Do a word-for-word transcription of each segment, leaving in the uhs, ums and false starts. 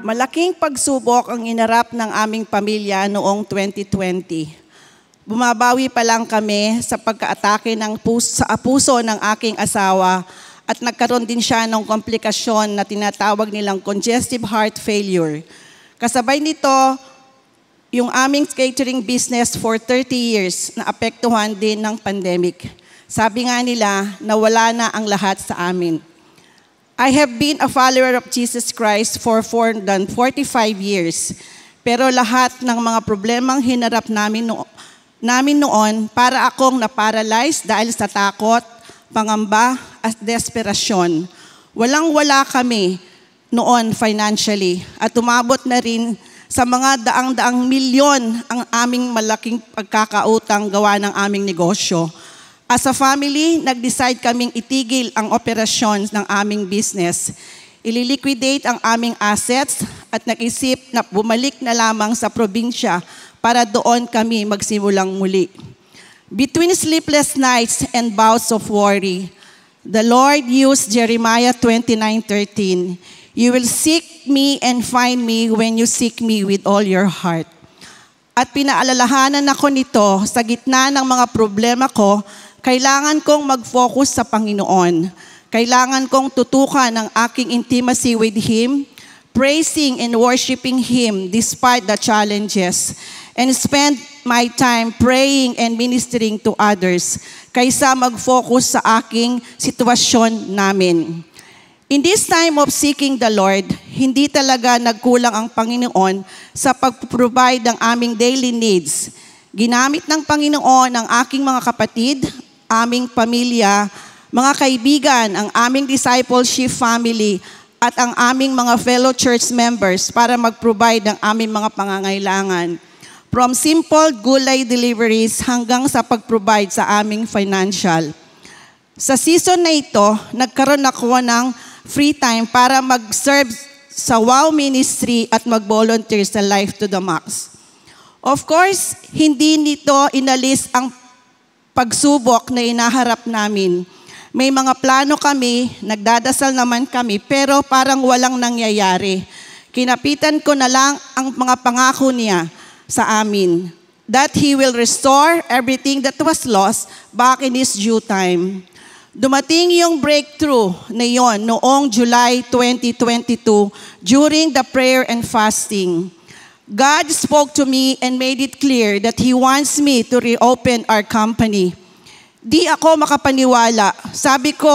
Malaking pagsubok ang inarap ng aming pamilya noong twenty twenty. Bumabawi pa lang kami sa pagkaatake ng puso, sa puso ng aking asawa at nagkaroon din siya ng komplikasyon na tinatawag nilang congestive heart failure. Kasabay nito, yung aming catering business for thirty years na apektuhan din ng pandemic. Sabi nga nila, nawala na ang lahat sa amin. I have been a follower of Jesus Christ for more than forty-five years. Pero lahat ng mga problemang hinarap namin, no- namin noon, para akong na-paralyze dahil sa takot, pangamba at desperasyon. Walang-wala kami noon financially at umabot na rin sa mga daang-daang milyon ang aming malaking pagkakautang gawa ng aming negosyo. As a family, nag-decide kaming itigil ang operations ng aming business. Ililiquidate ang aming assets at nag-isip na bumalik na lamang sa probinsya para doon kami magsimulang muli. Between sleepless nights and bouts of worry, the Lord used Jeremiah twenty-nine thirteen. You will seek me and find me when you seek me with all your heart. At pinaalalahanan ako nito sa gitna ng mga problema ko. Kailangan kong mag-focus sa Panginoon. Kailangan kong tutukan ang aking intimacy with Him, praising and worshiping Him despite the challenges, and spend my time praying and ministering to others kaysa mag-focus sa aking sitwasyon namin. In this time of seeking the Lord, hindi talaga nagkulang ang Panginoon sa pag-provide ng aming daily needs. Ginamit ng Panginoon ang aking mga kapatid, aming pamilya, mga kaibigan, ang aming discipleship family, at ang aming mga fellow church members para mag-provide ng aming mga pangangailangan. From simple gulay deliveries hanggang sa pag-provide sa aming financial. Sa season na ito, nagkaroon ako ng free time para mag-serve sa WOW Ministry at mag-volunteer sa Life to the Max. Of course, hindi nito inalis ang pagsubok na inaharap namin. May mga plano kami, nagdadasal naman kami, pero parang walang nangyayari. Kinapitan ko na lang ang mga pangako niya sa amin, that He will restore everything that was lost back in His due time. Dumating yung breakthrough na yon noong July twenty twenty-two during the prayer and fasting. God spoke to me and made it clear that He wants me to reopen our company. Di ako makapaniwala. Sabi ko,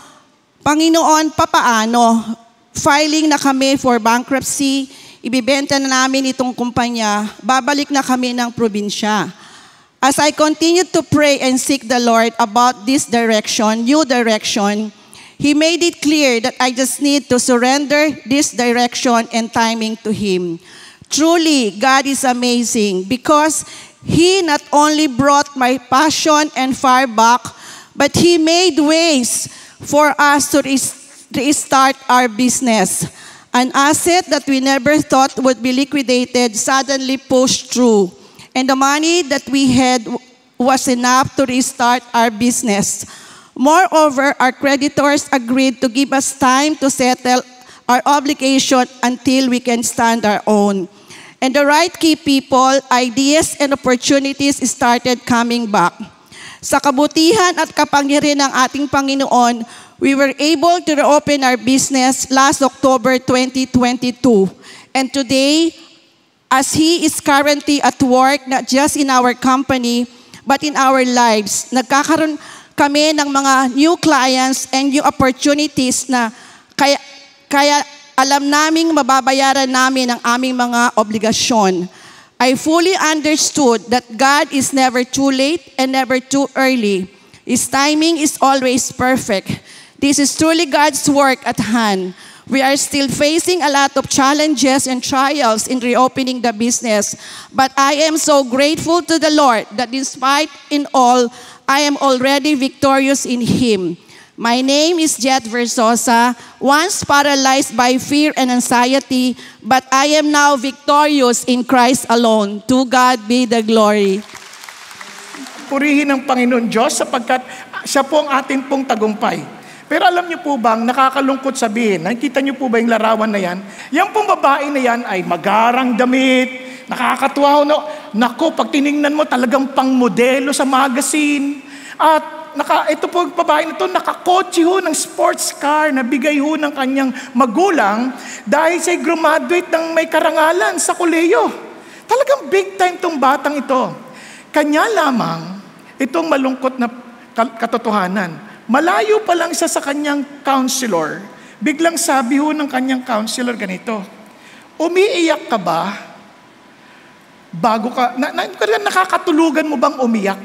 Panginoon, papaano? Filing na kami for bankruptcy, ibibenta na namin itong kumpanya, babalik na kami ng probinsya. As I continued to pray and seek the Lord about this direction, new direction, He made it clear that I just need to surrender this direction and timing to Him. Truly, God is amazing because He not only brought my passion and fire back, but He made ways for us to restart our business. An asset that we never thought would be liquidated suddenly pushed through. And the money that we had was enough to restart our business. Moreover, our creditors agreed to give us time to settle our obligation until we can stand our own. And the right key people, ideas, and opportunities started coming back. Sa kabutihan at kapangyarihan ng ating Panginoon, we were able to reopen our business last October twenty twenty-two. And today, as He is currently at work, not just in our company, but in our lives, nagkakaroon kami ng mga new clients and new opportunities na kaya, kaya alam naming mababayaran namin ang aming mga obligasyon. I fully understood that God is never too late and never too early. His timing is always perfect. This is truly God's work at hand. We are still facing a lot of challenges and trials in reopening the business, but I am so grateful to the Lord that despite in all, I am already victorious in Him. My name is Jet Versosa, once paralyzed by fear and anxiety, but I am now victorious in Christ alone. To God be the glory. Purihin ang Panginoon Diyos sapagkat siya po ang ating pong tagumpay. Pero alam niyo po bang, nakakalungkot sabihin, nakikita niyo po ba yung larawan na yan? Yung pong babae na yan ay magarang damit, nakakatuwa ho, no? Nako, pag tiningnan mo talagang pang modelo sa magazine. At naka, ito po yung babae na ito, nakakotse ho ng sports car na bigay ho ng kanyang magulang dahil siya graduate ng may karangalan sa koleyo. Talagang big time tong batang ito. Kanya lamang, itong malungkot na katotohanan. Malayo pa lang siya sa kanyang counselor, biglang sabi ho ng kanyang counselor ganito, umiiyak ka ba? Bago ka, na, na, nakakatulugan mo bang umiyak?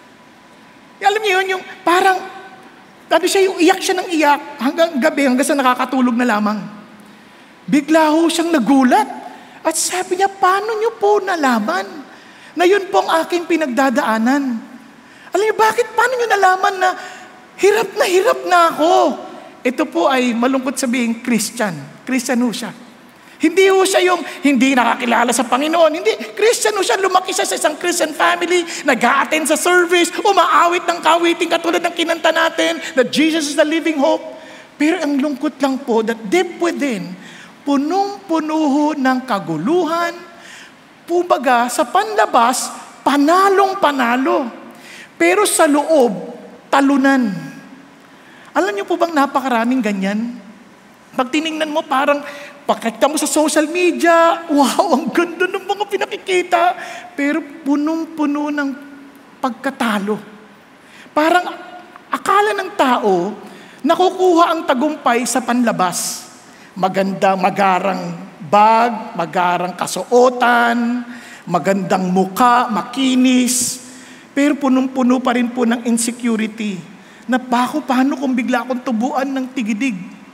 Alam niyo yun, yung parang, ano siya, yung iyak siya ng iyak, hanggang gabi, hanggang sa nakakatulog na lamang. Bigla ho siyang nagulat, at sabi niya, paano niyo po nalaman na yun po ang aking pinagdadaanan? Alam niyo, bakit, paano niyo nalaman na hirap na hirap na ako? Ito po ay malungkot sabihin, Christian. Christian ho siya. Hindi ho siya yung hindi nakakilala sa Panginoon. Hindi, Christian ho siya. Lumaki siya sa isang Christian family, nag-a-attend sa service, umaawit ng kawiting katulad ng kinanta natin, that Jesus is the living hope. Pero ang lungkot lang po, that deep within, punong-puno ho ng kaguluhan, kumbaga sa panlabas, panalong-panalo. Pero sa loob, talunan. Alam niyo po bang napakaraming ganyan? Pag tiningnan mo parang, pakita mo sa social media, wow, ang ganda ng mga pinakikita. Pero punong-puno ng pagkatalo. Parang akala ng tao, nakukuha ang tagumpay sa panlabas. Maganda, magarang bag, magarang kasuotan, magandang muka, makinis. Pero punong-puno pa rin po ng insecurity. Na bako, paano kung bigla akong tubuan ng tigidig?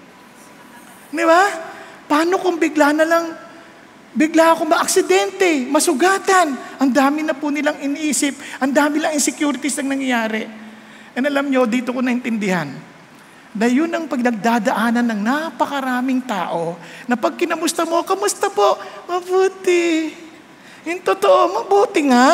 Di ba? Paano kung bigla na lang, bigla akong maaksidente, masugatan? Ang dami na po nilang iniisip, ang dami lang insecurities ang nangyayari. And alam nyo, dito ko naintindihan, na yun ang pagdagdadaanan ng napakaraming tao, na pag kinamusta mo, kamusta po? Mabuti. Yung totoo, mabuti nga.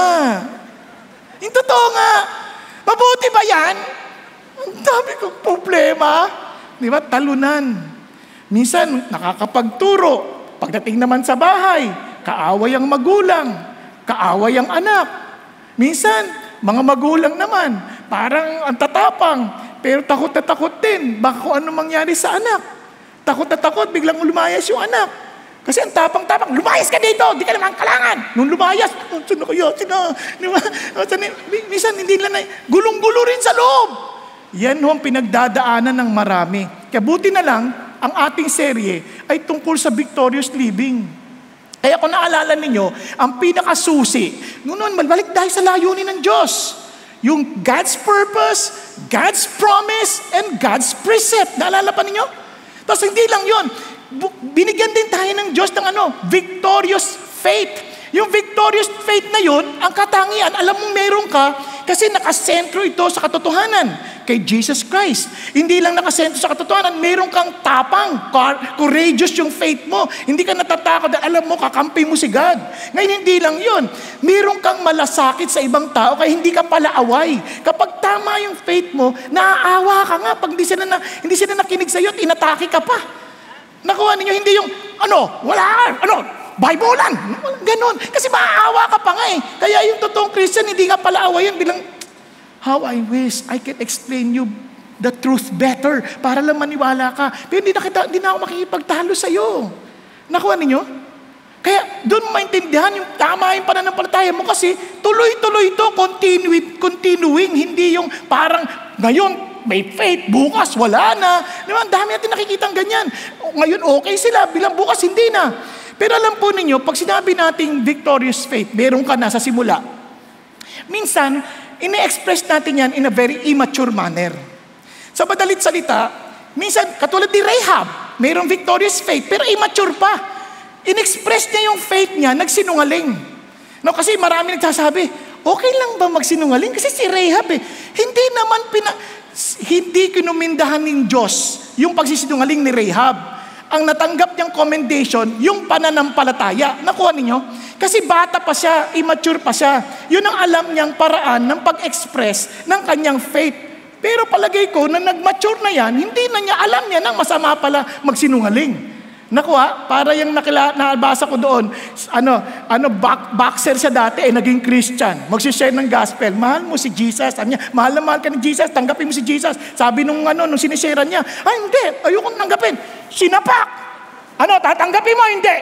Yung totoo nga, mabuti ba yan? Ang dami kong problema. Di ba? Talunan. Minsan, nakakapagturo. Pagdating naman sa bahay, kaaway ang magulang, kaaway ang anak. Minsan, mga magulang naman, parang ang tatapang, pero takot na takot din. Baka kung ano mangyari sa anak. Takot na takot, biglang lumayas yung anak. Kasi ang tapang-tapang, lumayas ka dito, di ka naman kalangan. Nung lumayas, oh, sino kayo, sino? Minsan, hindi lang na, gulong-gulo rin sa loob. Yan ho ang pinagdadaanan ng marami. Kaya buti na lang, ang ating serye ay tungkol sa victorious living. Kaya kung naalala ninyo, ang pinakasusi, noon malbalik dahil sa layunin ng Diyos. Yung God's purpose, God's promise, and God's precept. Naalala pa ninyo? Tapos hindi lang yun. Binigyan din tayo ng Diyos ng ano, victorious faith. Yung victorious faith na yun, ang katangian, alam mong meron ka, kasi nakasentro ito sa katotohanan kay Jesus Christ. Hindi lang nakasentro sa katotohanan, meron kang tapang, courageous yung faith mo. Hindi ka natatakot dahil alam mo, kakampi mo si God. Ngayon, hindi lang yun. Meron kang malasakit sa ibang tao kaya hindi ka pala away. Kapag tama yung faith mo, naaawa ka nga. Pag hindi sila, na, hindi sila nakinig sa'yo, inatake ka pa. Nakuha ninyo, hindi yung, ano, wala, ano, Bible-an. Ganon. Kasi maaawa ka pa nga eh. Kaya yung totoong Christian, hindi nga pala awayan. Bilang, how I wish I can explain you the truth better para lang maniwala ka. Pero hindi na, kita, hindi na ako makikipagtalo sa'yo. Nakuha ninyo? Kaya doon maintindihan yung tama yung pananampalataya mo kasi tuloy-tuloy ito, continuing, continuing. Hindi yung parang ngayon, may faith, bukas, wala na. Diba? Ang dami natin nakikitang ganyan. Ngayon, okay sila. Bilang bukas, hindi na. Pero alam po ninyo, pag sinabi nating victorious faith, meron ka na sa simula. Minsan, ine-express natin yan in a very immature manner. Sa madalit salita, minsan, katulad ni Rahab, mayroong victorious faith, pero immature pa. In-express niya yung faith niya, nagsinungaling. No, kasi marami nagsasabi, okay lang ba magsinungaling? Kasi si Rahab eh, hindi naman pina, hindi kinumindahan ng Diyos yung pagsisinungaling ni Rahab. Ang natanggap niyang commendation, yung pananampalataya. Nakuha ninyo? Kasi bata pa siya, immature pa siya. Yun ang alam niyang paraan ng pag-express ng kanyang faith. Pero palagay ko na nag-mature na yan, hindi na niya alam niya nang masama pala magsinungaling. Naku ha, para yung nakila, nabasa ko doon, ano, ano back, boxer siya dati, eh, naging Christian. Magsishare ng gospel. Mahal mo si Jesus. Sabi niya, mahal na mahal ka ni Jesus, tanggapin mo si Jesus. Sabi nung, ano, nung sinisharean niya, ay hindi, ayokong tanggapin. Sinapak. Ano, tatanggapin mo? Hindi.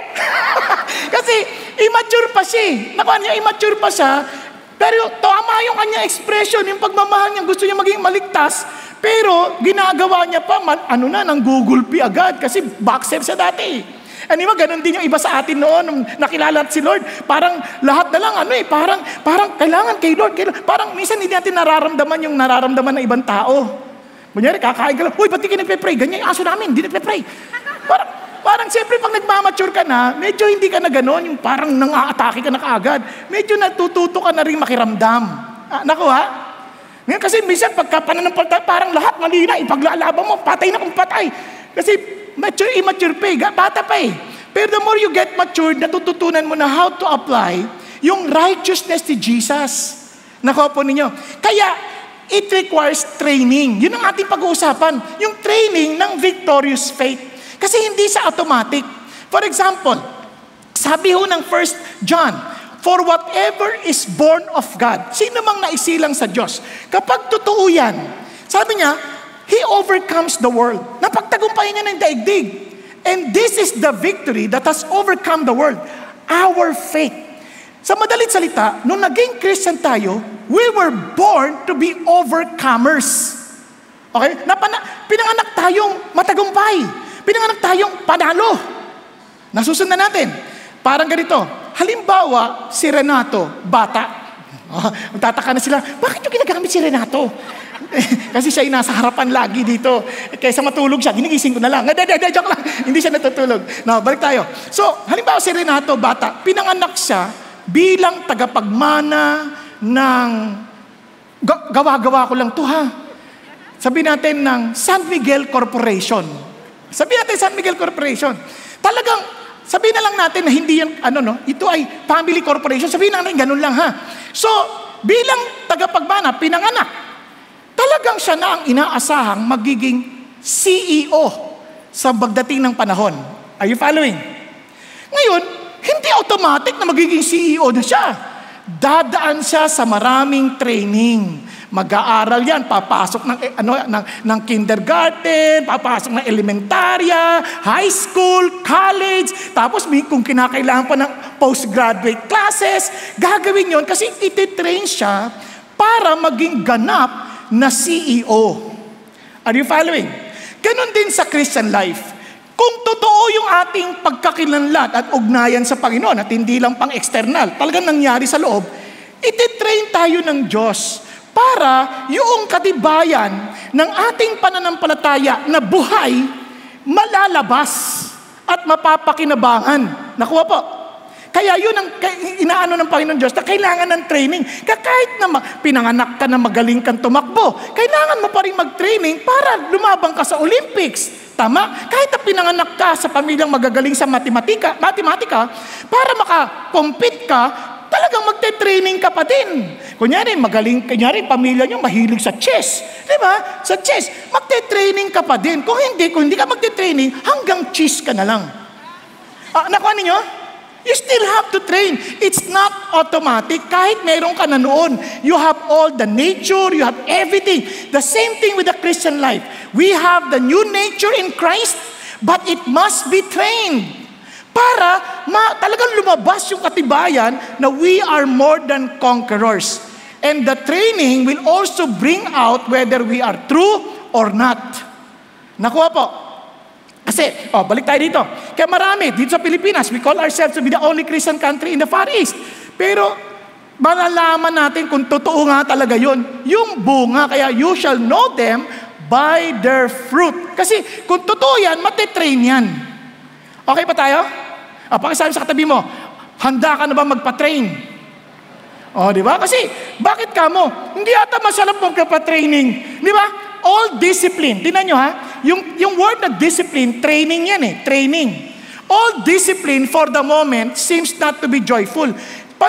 Kasi immature pa siya. Naku, niya, immature pa siya. Pero tama yung kanya expression, yung pagmamahal niya, gusto niya maging maligtas. Pero ginagawa niya pa, man, ano na, nang gugulpi agad kasi boxer siya dati. Ano ba, ganun din yung iba sa atin noon, nung nakilala si Lord. Parang lahat na lang, ano eh, parang, parang kailangan kay Lord, kay Lord. Parang minsan hindi natin nararamdaman yung nararamdaman ng ibang tao. Kunyari, kakain ka lang, uy, ba't di ka nagpe-pray? Ganyan yung aso namin, hindi nagpe-pray. Parang, parang siyempre pag nagmamature ka na, medyo hindi ka na gano'n, yung parang nang-aatake ka na kaagad. Medyo natututo ka na rin makiramdam. Ah, naku ha? Ngayon kasi minsan pagka pananampalataya, parang lahat mali na, ipaglalaban mo, patay na kung patay. Kasi mature, immature pa eh, bata pa eh. Pero the more you get matured, natututunan mo na how to apply yung righteousness ni Jesus. Nakuha po ninyo. Kaya, it requires training. Yun ang ating pag-uusapan. Yung training ng victorious faith. Kasi hindi sa automatic. For example, sabi ho ng First John, for whatever is born of God. Sino mang naisilang sa Diyos. Kapag totoo yan, sabi niya, He overcomes the world. Napagtagumpayan niya ng daigdig. And this is the victory that has overcome the world. Our faith. Sa madalit salita, nung naging Christian tayo, we were born to be overcomers. Okay? Napana- pinanganak tayong matagumpay. Pinanganak tayong panalo. Nasusundan natin. Parang ganito. Halimbawa, si Renato, bata. Oh, magtataka na sila, bakit yung ginagamit si Renato? Kasi siya ay nasa harapan lagi dito. Kaysa matulog siya, ginigising ko na lang. Hindi, hindi, joke lang. Hindi siya natutulog. No, balik tayo. So, halimbawa si Renato, bata, pinanganak siya bilang tagapagmana ng gawa-gawa ko lang to ha. Sabi natin ng San Miguel Corporation. Sabi natin San Miguel Corporation. Talagang sabihin na lang natin na hindi yan, ano no, ito ay family corporation. Sabihin na natin, ganun lang ha. So, bilang tagapagmana, pinanganak, talagang siya na ang inaasahang magiging C E O sa pagdating ng panahon. Are you following? Ngayon, hindi automatic na magiging C E O na siya. Dadaan siya sa maraming training. Mag-aaral yan, papasok ng, ano, ng, ng kindergarten, papasok ng elementarya, high school, college, tapos may, kung kinakailangan pa ng postgraduate classes, gagawin yon kasi ititrain siya para maging ganap na C E O. Are you following? Ganon din sa Christian life. Kung totoo yung ating pagkakilanlan at ugnayan sa Panginoon at hindi lang pang external, talagang nangyari sa loob, ititrain tayo ng Diyos para yung katibayan ng ating pananampalataya na buhay malalabas at mapapakinabangan. Nakuha po. Kaya yun ang inaano ng Panginoon Diyos na kailangan ng training. Kaya kahit na pinanganak ka na magaling kang tumakbo, kailangan mo pa rin mag-training para lumabang ka sa Olympics. Tama? Kahit na pinanganak ka sa pamilyang magagaling sa matematika, matematika para makakompete ka, talagang magte-training ka pa din. Kunyari, magaling, kunyari, pamilya nyo mahilig sa chess. Di ba? Sa chess, magte-training ka pa din. Kung hindi, kung hindi ka magte-training, hanggang chess ka na lang. Ah, nakuha ninyo? You still have to train. It's not automatic. Kahit meron ka na noon, you have all the nature, you have everything. The same thing with the Christian life. We have the new nature in Christ, but it must be trained. Para ma, talagang lumabas yung katibayan na we are more than conquerors. And the training will also bring out whether we are true or not. Nakuha po. Kasi, oh, balik tayo dito. Kaya marami, dito sa Pilipinas, we call ourselves to be the only Christian country in the Far East. Pero, malalaman natin kung totoo nga talaga yun. Yung bunga, kaya you shall know them by their fruit. Kasi, kung totoo yan, matitrain yan. Okay pa tayo? Ah, pakisabi sa katabi mo, handa ka na ba magpa-train? O, di ba? Kasi, bakit ka mo? Hindi ata masarap magpa-training. Di ba? All discipline. Tingnan nyo ha, yung, yung word na discipline, training yan eh, training. All discipline for the moment seems not to be joyful.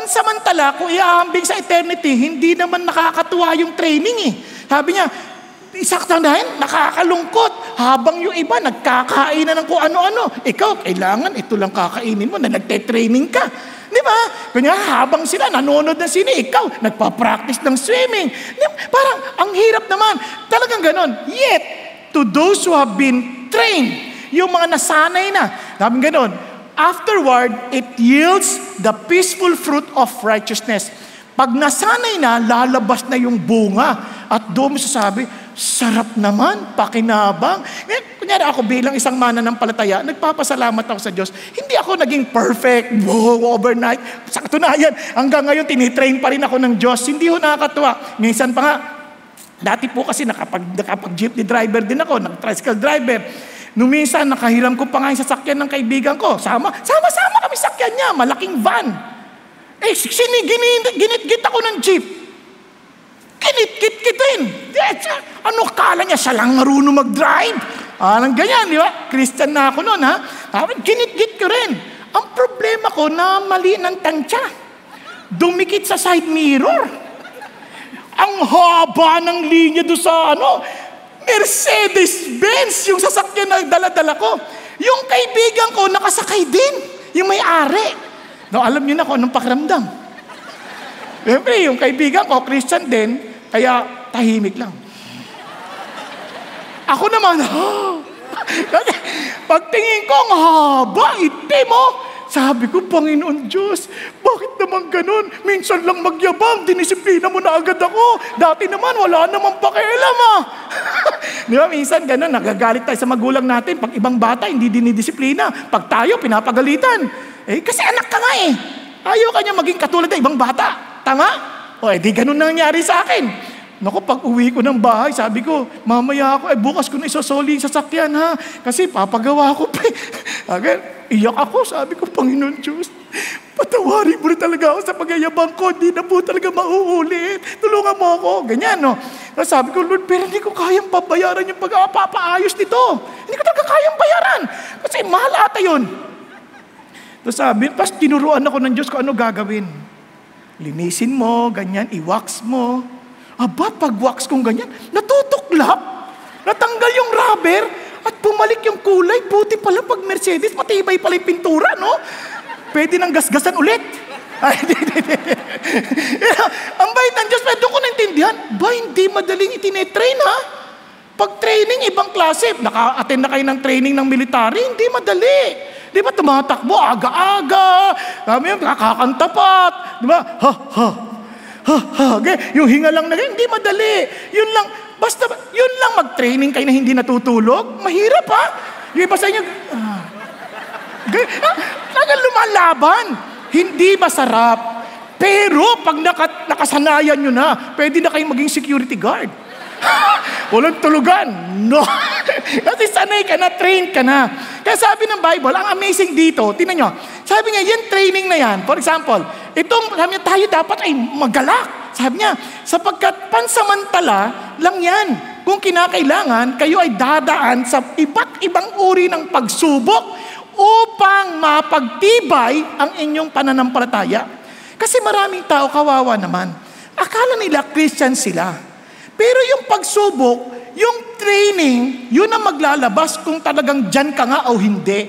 Pansamantala, kung iaambing sa eternity, hindi naman nakakatuwa yung training eh. Sabi niya, Isaktahin, nakakalungkot. Habang yung iba, nagkakain na ng kung ano-ano. Ikaw, kailangan, ito lang kakainin mo na nagte-training ka. Di ba? Kanya habang sila nanonood ng sine, ikaw, nagpa-practice ng swimming. Diba? Parang, ang hirap naman. Talagang ganon. Yet, to those who have been trained, yung mga nasanay na, sabi ganon, afterward, it yields the peaceful fruit of righteousness. Pag nasanay na, lalabas na yung bunga. At doon mo sasabi, sarap naman, pakinabang. Ngayon, kunyari ako bilang isang mananampalataya, nagpapasalamat ako sa Diyos. Hindi ako naging perfect, wow, overnight. Sa katunayan, hanggang ngayon, tinitrain pa rin ako ng Diyos. Hindi ho nakakatuwa. Minsan pa nga, dati po kasi nakapag, nakapag-jeepney driver din ako, nag-tricycle driver. Nung minsan, nakahiram ko pa nga yung sasakyan ng kaibigan ko. Sama, sama-sama kami sakyan niya, malaking van. Eh, sinigin, ginit-git ako ng jeep. Kinit-kit-kitin. Ano kala niya? Siya lang marunong mag-drive. Anong ganyan, di ba? Christian na ako noon, ha? Kinit-kit ko rin. Ang problema ko na mali ng tansya. Dumikit sa side mirror. Ang haba ng linya doon sa ano, Mercedes-Benz, yung sasakyan na dala-dala ko. Yung kaibigan ko, nakasakay din. Yung may-ari. No, alam niyo na kung anong pakiramdam. Siyempre, yung kaibigan ko, Christian din, kaya tahimik lang. Ako naman, ha? Pagtingin ko, ang haba, itim mo. Sabi ko, Panginoon Diyos, bakit naman ganun? Minsan lang magyabang, dinisiplina mo na agad ako. Dati naman, wala namang pakialam, ha? Di ba, minsan ganun, nagagalit tayo sa magulang natin. Pag ibang bata, hindi dinidisiplina. Pag tayo, pinapagalitan. Eh, kasi anak ka nga eh. Ayaw ka niya maging katulad ng ibang bata. Tama? O, eh, di ganun nangyari sa akin. Naku, pag uwi ko ng bahay, sabi ko, mamaya ako, eh, bukas ko na isosoli sa sasakyan, ha? Kasi papagawa ko pa. Agad, iyak ako, sabi ko, Panginoon Diyos, patawarin mo rin talaga ako sa pagyayabang ko, hindi na po talaga mauulit. Tulungan mo ako. Ganyan, no? Tapos sabi ko, Lord, pero hindi ko kayang pabayaran yung pag-apapaayos nito. Hindi ko talaga kayang bayaran. Kasi mahal ata yun. Tapos sabi, tapos tinuruan ako ng Diyos kung ano gagawin. Linisin mo, ganyan, i-wax mo. Aba, pag-wax kong ganyan, natutuklap. Natanggal yung rubber at bumalik yung kulay. Buti pala pag Mercedes, matibay pala yung pintura, no? Pwede nang gasgasan ulit. Ay, di, di, di. Ang bait ng Diyos, pero doon ko naintindihan, ba, hindi madaling itinetrain, ha? Pag training, ibang klase. Naka-attend na kayo ng training ng military, hindi madali. Di ba, tumatakbo, aga-aga. Kami yung kakakanta pat. Di ba, ha, ha. Ha, ha, okay. Yung hinga lang na hindi madali. Yun lang, basta, yun lang mag-training kayo na hindi natutulog. Mahirap, ha? Yung iba sa inyo, ah, okay. Talagang lumalaban. Hindi masarap. Pero pag nakat, nakasanayan nyo na, pwede na kayong maging security guard. Walang tulugan. No. Kasi sanay ka na, train ka na. Kaya sabi ng Bible, ang amazing dito, tingnan nyo, sabi niya, yan training na yan. For example, itong, sabi niya, tayo dapat ay magalak. Sabi niya, sapagkat pansamantala lang yan. Kung kinakailangan, kayo ay dadaan sa iba't ibang uri ng pagsubok upang mapagtibay ang inyong pananampalataya. Kasi maraming tao, kawawa naman. Akala nila Christian sila. Pero yung pagsubok, yung training, yun ang maglalabas kung talagang dyan ka nga o hindi.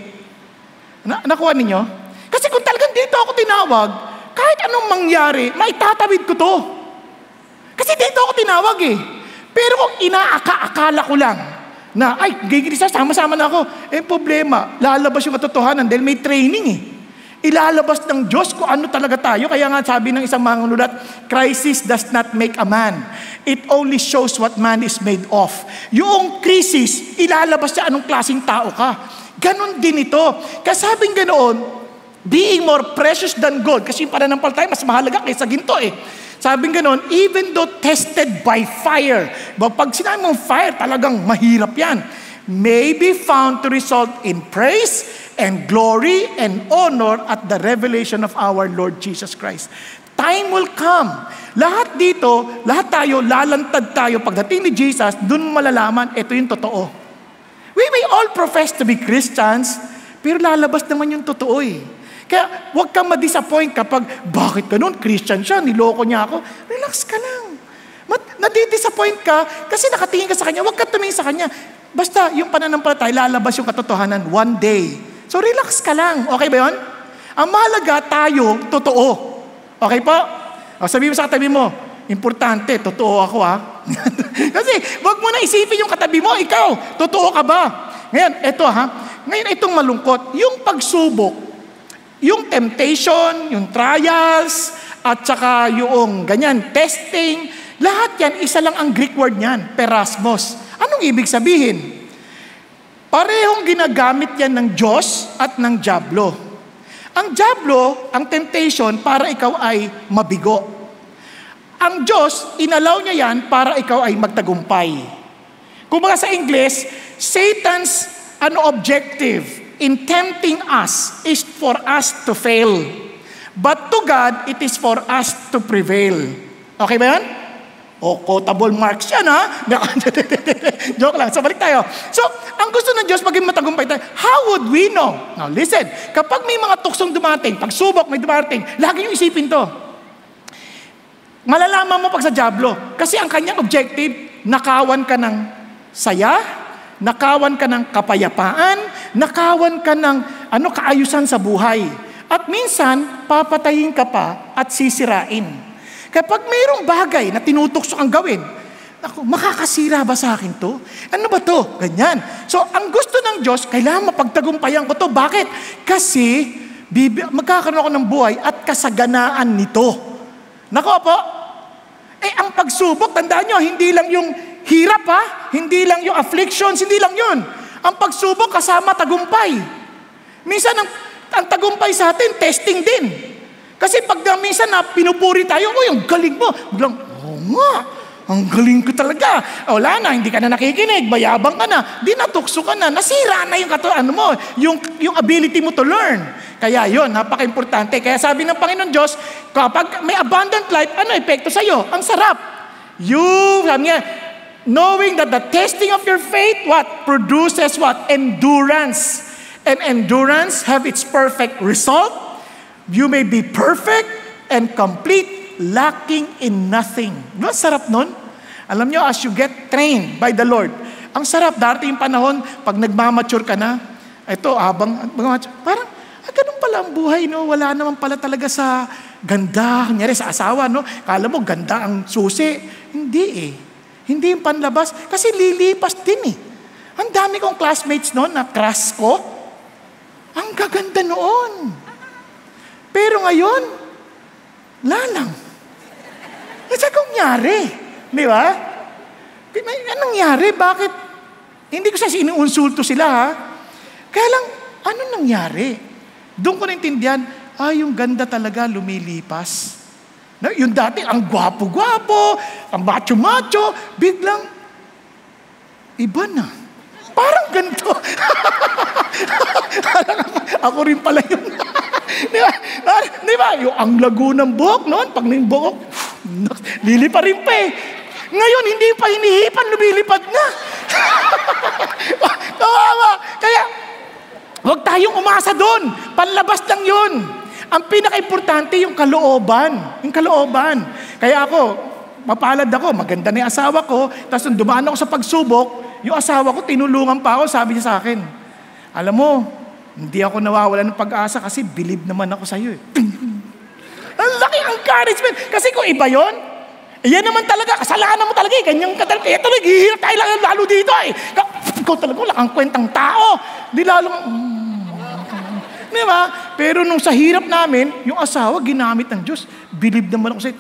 Na, nakuha ninyo? Kasi kung talagang dito ako tinawag, kahit anong mangyari, maitatawid ko to. Kasi dito ako tinawag eh. Pero kung inaaka-akala ko lang, na ay, gigilisa, sama-sama na ako, eh problema, lalabas yung katotohanan dahil may training eh. Ilalabas ng Diyos kung ano talaga tayo. Kaya nga sabi ng isang manunulat, crisis does not make a man. It only shows what man is made of. Yung crisis, ilalabas siya anong klaseng tao ka. Ganon din ito. Kaya sabing ganoon, being more precious than gold, kasi yung pananampalataya mas mahalaga kaysa ginto eh. Sabing ganoon, even though tested by fire, pag sinabi mong fire, talagang mahirap yan, may be found to result in praise and glory and honor at the revelation of our Lord Jesus Christ. Time will come. Lahat dito, lahat tayo, lalantad tayo. Pagdating ni Jesus, dun malalaman, ito yung totoo. We may all profess to be Christians, pero lalabas naman yung totoo eh. Kaya huwag kang ma-disappoint kapag, bakit ganun? Christian siya, niloko niya ako. Relax ka lang. Mat, nadidisappoint ka kasi nakatingin ka sa kanya. Huwag ka tumingin sa kanya. Basta yung pananampalataya, lalabas yung katotohanan one day. So relax ka lang. Okay ba yun? Ang mahalaga tayo, totoo. Okay po? O, sabi mo sa katabi mo, importante, totoo ako ha. Kasi wag mo na isipin yung katabi mo, ikaw, totoo ka ba? Ngayon, eto ha, ngayon itong malungkot, yung pagsubok, yung temptation, yung trials, at saka yung ganyan, testing, lahat yan, isa lang ang Greek word niyan, perasmos. Anong ibig sabihin? Parehong ginagamit yan ng Diyos at ng dyablo. Ang dyablo, ang temptation, para ikaw ay mabigo. Ang Diyos, inalaw niya yan para ikaw ay magtagumpay. Kung mga sa English, Satan's ano objective in tempting us is for us to fail. But to God, it is for us to prevail. Okay ba yan? O, quotable marks yan, ha? Joke lang. So, balik tayo. So, ang gusto ng Diyos, maging matagumpay tayo. How would we know? Now, listen. Kapag may mga tuksong dumating, pagsubok may dumating, lagi yung isipin to. Malalaman mo pag sa dyablo. Kasi ang kanyang objective, nakawan ka ng saya, nakawan ka ng kapayapaan, nakawan ka ng ano, kaayusan sa buhay. At minsan, papatayin ka pa at sisirain. Kapag mayroong bagay na tinutukso ang gawin, ako, makakasira ba sa akin to? Ano ba to? Ganyan. So, ang gusto ng Diyos, kailangan mapagtagumpayan ko to. Bakit? Kasi, bibi, magkakaroon ako ng buhay at kasaganaan nito. Nako po, eh ang pagsubok, tandaan nyo, hindi lang yung hirap ha, hindi lang yung afflictions, hindi lang yun. Ang pagsubok kasama tagumpay. Minsan ang, ang tagumpay sa atin, testing din. Kasi pag minsan na pinupuri tayo, oh yung galing mo, biglang, oh nga, ang galing ko talaga. Wala na, hindi ka na nakikinig, bayabang ka na, di natukso ka na, nasira na yung, kato, ano mo, yung, yung ability mo to learn. Kaya yun, napaka-importante. Kaya sabi ng Panginoon Diyos, kapag may abundant life, ano epekto sa'yo? Ang sarap. You, sabi niya, knowing that the testing of your faith, what? Produces what? Endurance. And endurance have its perfect result. You may be perfect and complete, lacking in nothing. Diba sarap nun? Alam nyo, as you get trained by the Lord, ang sarap, darating yung panahon, pag nagmamature ka na, ito, habang, parang, ah, ganun pala ang buhay, no? Wala naman pala talaga sa ganda, kunyari sa asawa, no? Kala mo, ganda ang susi. Hindi eh. Hindi yung panlabas. Kasi lilipas din eh. Ang dami kong classmates noon na crush ko. Ang gaganda noon. Pero ngayon, lalang. Kasi kung nangyari, di ba? Anong nangyari? Bakit? Hindi ko sa inuunsulto sila, ha? Kaya lang, ano nangyari? Doon ko naintindihan, ah, yung ganda talaga lumilipas. No, yung dati, ang gwapo-gwapo, ang macho-macho, biglang, iba na. Parang ganito. Ako rin pala yun. Di ba? Di ba? Yung ang lago ng buhok noon, pag ng buhok, lilipa rin pa eh. Ngayon, hindi pa hinihipan, lumilipad na. Kawawa. Kaya, huwag tayong umasa doon. Panlabas lang yun. Ang pinaka-importante yung kalooban. Yung kalooban. Kaya ako, mapalad ako, maganda na yung asawa ko, tapos nung dumaan ako sa pagsubok, yung asawa ko, tinulungan pa ako, sabi niya sa akin, alam mo, hindi ako nawawala ng pag-asa kasi believe naman ako sa iyo eh. Ang laki ang encouragement. Kasi kung iba yun, yan naman talaga, kasalanan mo talaga eh. Ganyan ka talaga. Ito, naghihirap tayo lang lalo dito eh. Ikaw talaga, wala kang kwentang tao. Di lalong, mm, di ba? Pero nung sa hirap namin, yung asawa, ginamit ng Diyos. Believe naman ako sa'yo.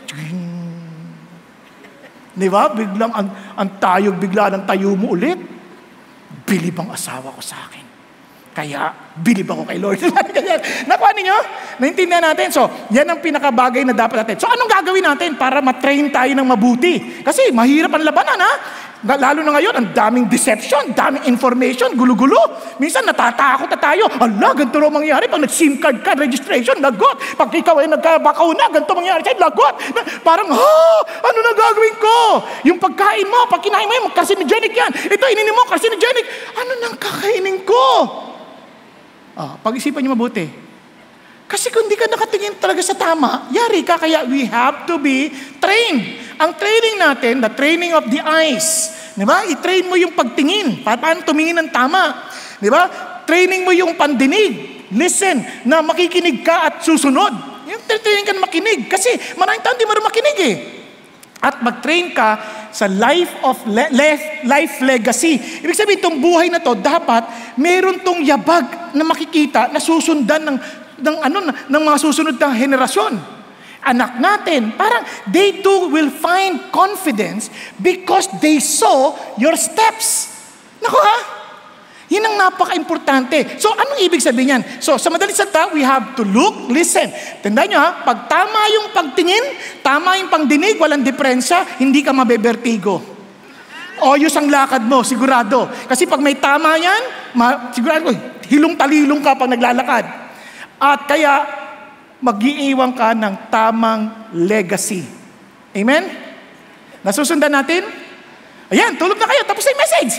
Di ba? Biglang, ang, ang tayog bigla ng tayo mo ulit. Believe ang asawa ko sa akin. Kaya, believe ako kay Lord. Nakuha ninyo? Naintindihan natin? So, yan ang pinakabagay na dapat natin. So, anong gagawin natin para matrain tayo ng mabuti? Kasi, mahirap ang labanan, ha? Lalo na ngayon, ang daming deception, daming information, gulo-gulo. Minsan, natatakot na tayo. Ala, ganito rin mangyari. Pag nag-SIM card ka, registration, lagot. Pag ikaw ay nagkabakauna, ganito mangyari sa'yo, lagot. Parang, ha? Ano na gagawin ko? Yung pagkain mo, pag kinain mo yun, carcinogenic yan. Ito, ininim mo, carcinogenic. Ano nang kakainin ko? Ah, pag-isipan niyo mabuti. Kasi Kasi kung di ka nakatingin talaga sa tama, yari ka. Kaya we have to be trained. Ang training natin, the training of the eyes. Di ba? I-train mo yung pagtingin. Paano tumingin ng tama? Di ba? Training mo yung pandinig. Listen, na makikinig ka at susunod. Yung training ka na makinig. Kasi maraming tao di marunong makinig eh. At mag-train ka sa life of le- le- life legacy. Ibig sabihin, itong buhay na to, dapat meron tong yabag na makikita na susundan ng, ng, ano, ng mga susunod na henerasyon. Anak natin, parang they too will find confidence because they saw your steps. Naku ha? Yan ang napaka-importante. So, anong ibig sabihin yan? So, sa madaling salita, we have to look, listen. Tandaan nyo ha, pag tama yung pagtingin, tama yung pangdinig, walang diferensya, hindi ka mabebertigo. Oyos ang lakad mo, sigurado. Kasi pag may tama yan, ma- sigurado, hilong-talilong ka pag naglalakad. At kaya, mag-iiwan ka ng tamang legacy. Amen? Nasusundan natin? Ayan, tulog na kayo. Tapos na yung message.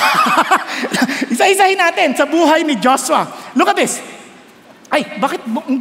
Isa-isahin natin sa buhay ni Joshua. Look at this. Ay, bakit?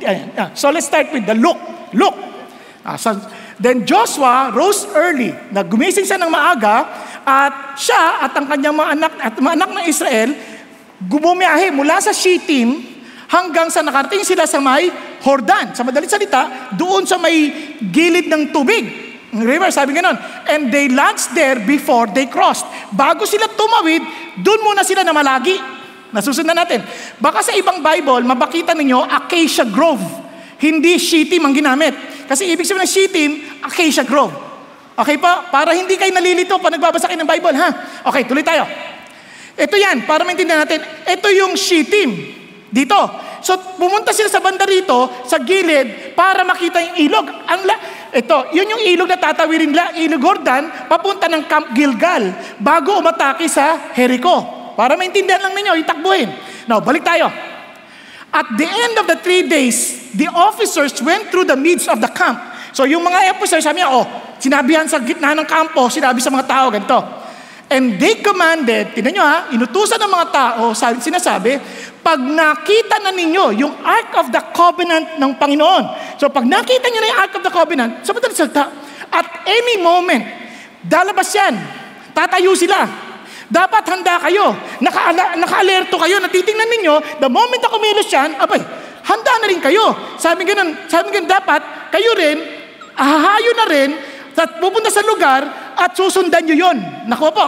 So let's start with the look. Look. Uh, so, then Joshua rose early. Naggumising siya ng maaga at siya at ang kanyang mga anak at mga anak ng Israel gumumiyahe mula sa Shittim hanggang sa nakarating sila sa may Jordan. Sa madaling salita, doon sa may gilid ng tubig. River, sabi ganon. And they launched there before they crossed. Bago sila tumawid, doon muna sila na malagi. Nasusundan natin. Baka sa ibang Bible, mabakita ninyo, Acacia Grove. Hindi Shittim ang ginamit. Kasi ibig sabihin ng Shittim, Acacia Grove. Okay pa? Para hindi kayo nalilito pa nagbabasa kayo ng Bible, ha? Okay, tuloy tayo. Ito yan, para maintindihan natin. Ito yung Shittim. Dito. So, pumunta sila sa banda rito, sa gilid, para makita yung ilog. Ang la- Ito, yun yung ilog na tatawirin nila, ilog Jordan, papunta ng Camp Gilgal, bago umatake sa Jericho. Para maintindihan lang ninyo, itakbuhin. Now, balik tayo. At the end of the three days, the officers went through the midst of the camp. So, yung mga officers, sabi niya, oh, sinabihan sa gitna ng kampo, sinabi sa mga tao, ganito. And they commanded, tinan nyo ha, inutusan ng mga tao, sinasabi, pag nakita na ninyo yung Ark of the Covenant ng Panginoon. So pag nakita nyo na yung Ark of the Covenant, sa madaling salita, at any moment, dalabas yan, tatayo sila. Dapat handa kayo, naka- naka-alerto kayo, natitingnan ninyo, the moment na kumilos yan, abay, handa na rin kayo. Sabi ganun, sabi ganun, dapat kayo rin, ahahayo na rin, at pupunta sa lugar at susundan nyo yun. Naku po.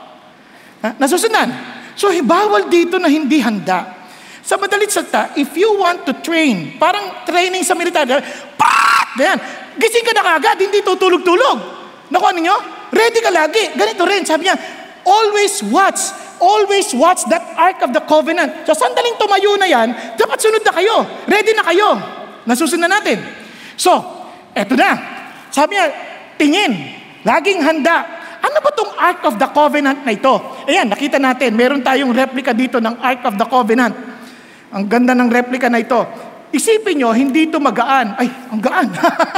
Ha? Nasusundan. So, bawal dito na hindi handa. Sa madalit salita, if you want to train, parang training sa military, pat! Ganyan. Gising ka na kagad, hindi tutulog-tulog. Naku, ano nyo? Ready ka lagi. Ganito rin. Sabi niya, always watch. Always watch that Ark of the Covenant. So, sandaling tumayo na yan, dapat sunod na kayo. Ready na kayo. Nasusundan natin. So, eto na. Sabi niya, tingin, laging handa. Ano ba itong Ark of the Covenant na ito? Ayan, nakita natin, meron tayong replica dito ng Ark of the Covenant. Ang ganda ng replica na ito. Isipin nyo, hindi ito magaan. Ay, ang gaan.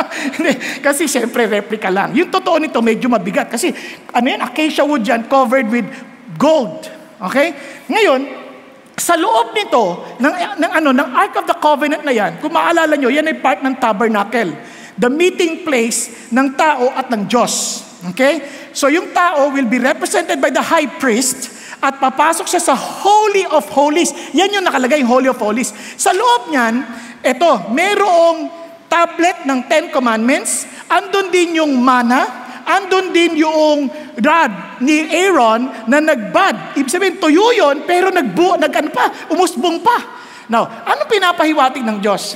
Kasi siyempre replica lang. Yung totoo nito, medyo mabigat. Kasi ano yan, acacia wood yan, covered with gold. Okay? Ngayon, sa loob nito, ng, ng, ano, ng Ark of the Covenant na yan, kung maalala nyo, yan ay part ng tabernacle. The meeting place ng tao at ng Diyos. Okay? So yung tao will be represented by the high priest at papasok siya sa Holy of Holies. Yan yung nakalagay, Holy of Holies. Sa loob niyan, ito, merong tablet ng Ten Commandments, andun din yung manna, andun din yung rod ni Aaron na nagbad. Ibig sabihin, tuyo yun, pero nagbu, nag, ano pa, umusbong pa. Now, ano pinapahiwatig ng Diyos?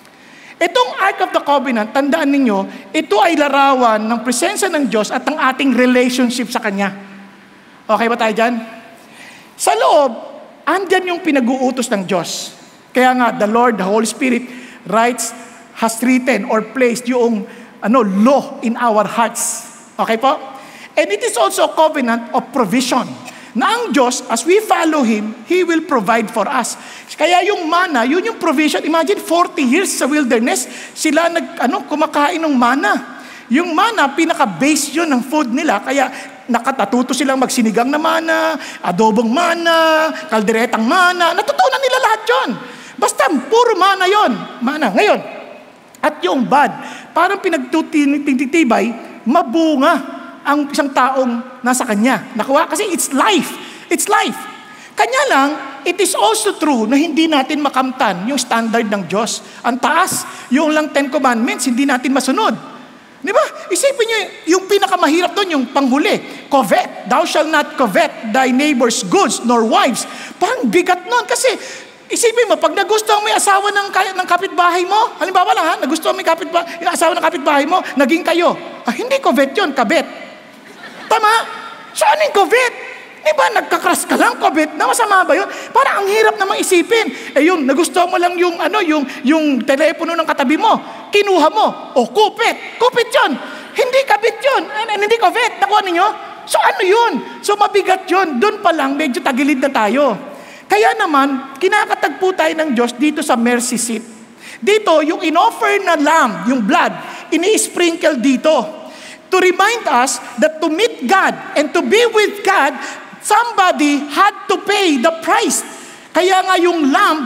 Itong Ark of the Covenant, tandaan ninyo, ito ay larawan ng presensya ng Diyos at ng ating relationship sa Kanya. Okay ba tayo dyan? Sa loob, andyan yung pinag-uutos ng Diyos. Kaya nga, the Lord, the Holy Spirit, writes, has written or placed yung ano, law in our hearts. Okay po? And it is also a covenant of provision. Na ang Diyos, as we follow Him, He will provide for us. Kaya yung manna, yun yung provision. Imagine, forty years sa wilderness, sila nag, ano, kumakain ng manna. Yung manna, pinaka-base yun ng food nila. Kaya nakatatuto silang magsinigang na manna, adobong manna, kalderetang manna. Natutunan nila lahat yun. Basta, puro mana yon. Mana. Ngayon, at yung bad, parang pinagtitibay, mabunga ang isang taong nasa kanya. Nakuha? Kasi it's life. It's life. Kanya lang, it is also true na hindi natin makamtan yung standard ng Diyos. Ang taas, yung lang Ten Commandments, hindi natin masunod. Di ba? Isipin nyo, yung pinakamahirap doon, yung panghuli. Covet. Thou shalt not covet thy neighbor's goods nor wives. Parang bigat nun. Kasi, isipin mo, pag nagustuhan mo yung asawa ng, ng kapitbahay mo, halimbawa lang ha, nagustuhan mo yung, kapitbahay, yung asawa ng kapitbahay mo, naging kayo. Ah, hindi covet yun, kabet. Tama? Saan yung covet? Di ba, nagkakras ka lang, covet na, masama ba yun? Parang ang hirap namang isipin. Eh yun, nagustuhan mo lang yung, ano, yung, yung telepono ng katabi mo, kinuha mo, o kupit, kupit yun. Hindi kabit yun, hindi covet, nakuha ninyo? So ano yun? So mabigat yun, doon pa lang, medyo tagilid na tayo. Kaya naman, kinakatagpo tayo ng Diyos dito sa mercy seat. Dito, yung in-offer na lamb, yung blood, ini-sprinkle dito. To remind us that to meet God and to be with God, somebody had to pay the price. Kaya nga yung lamb,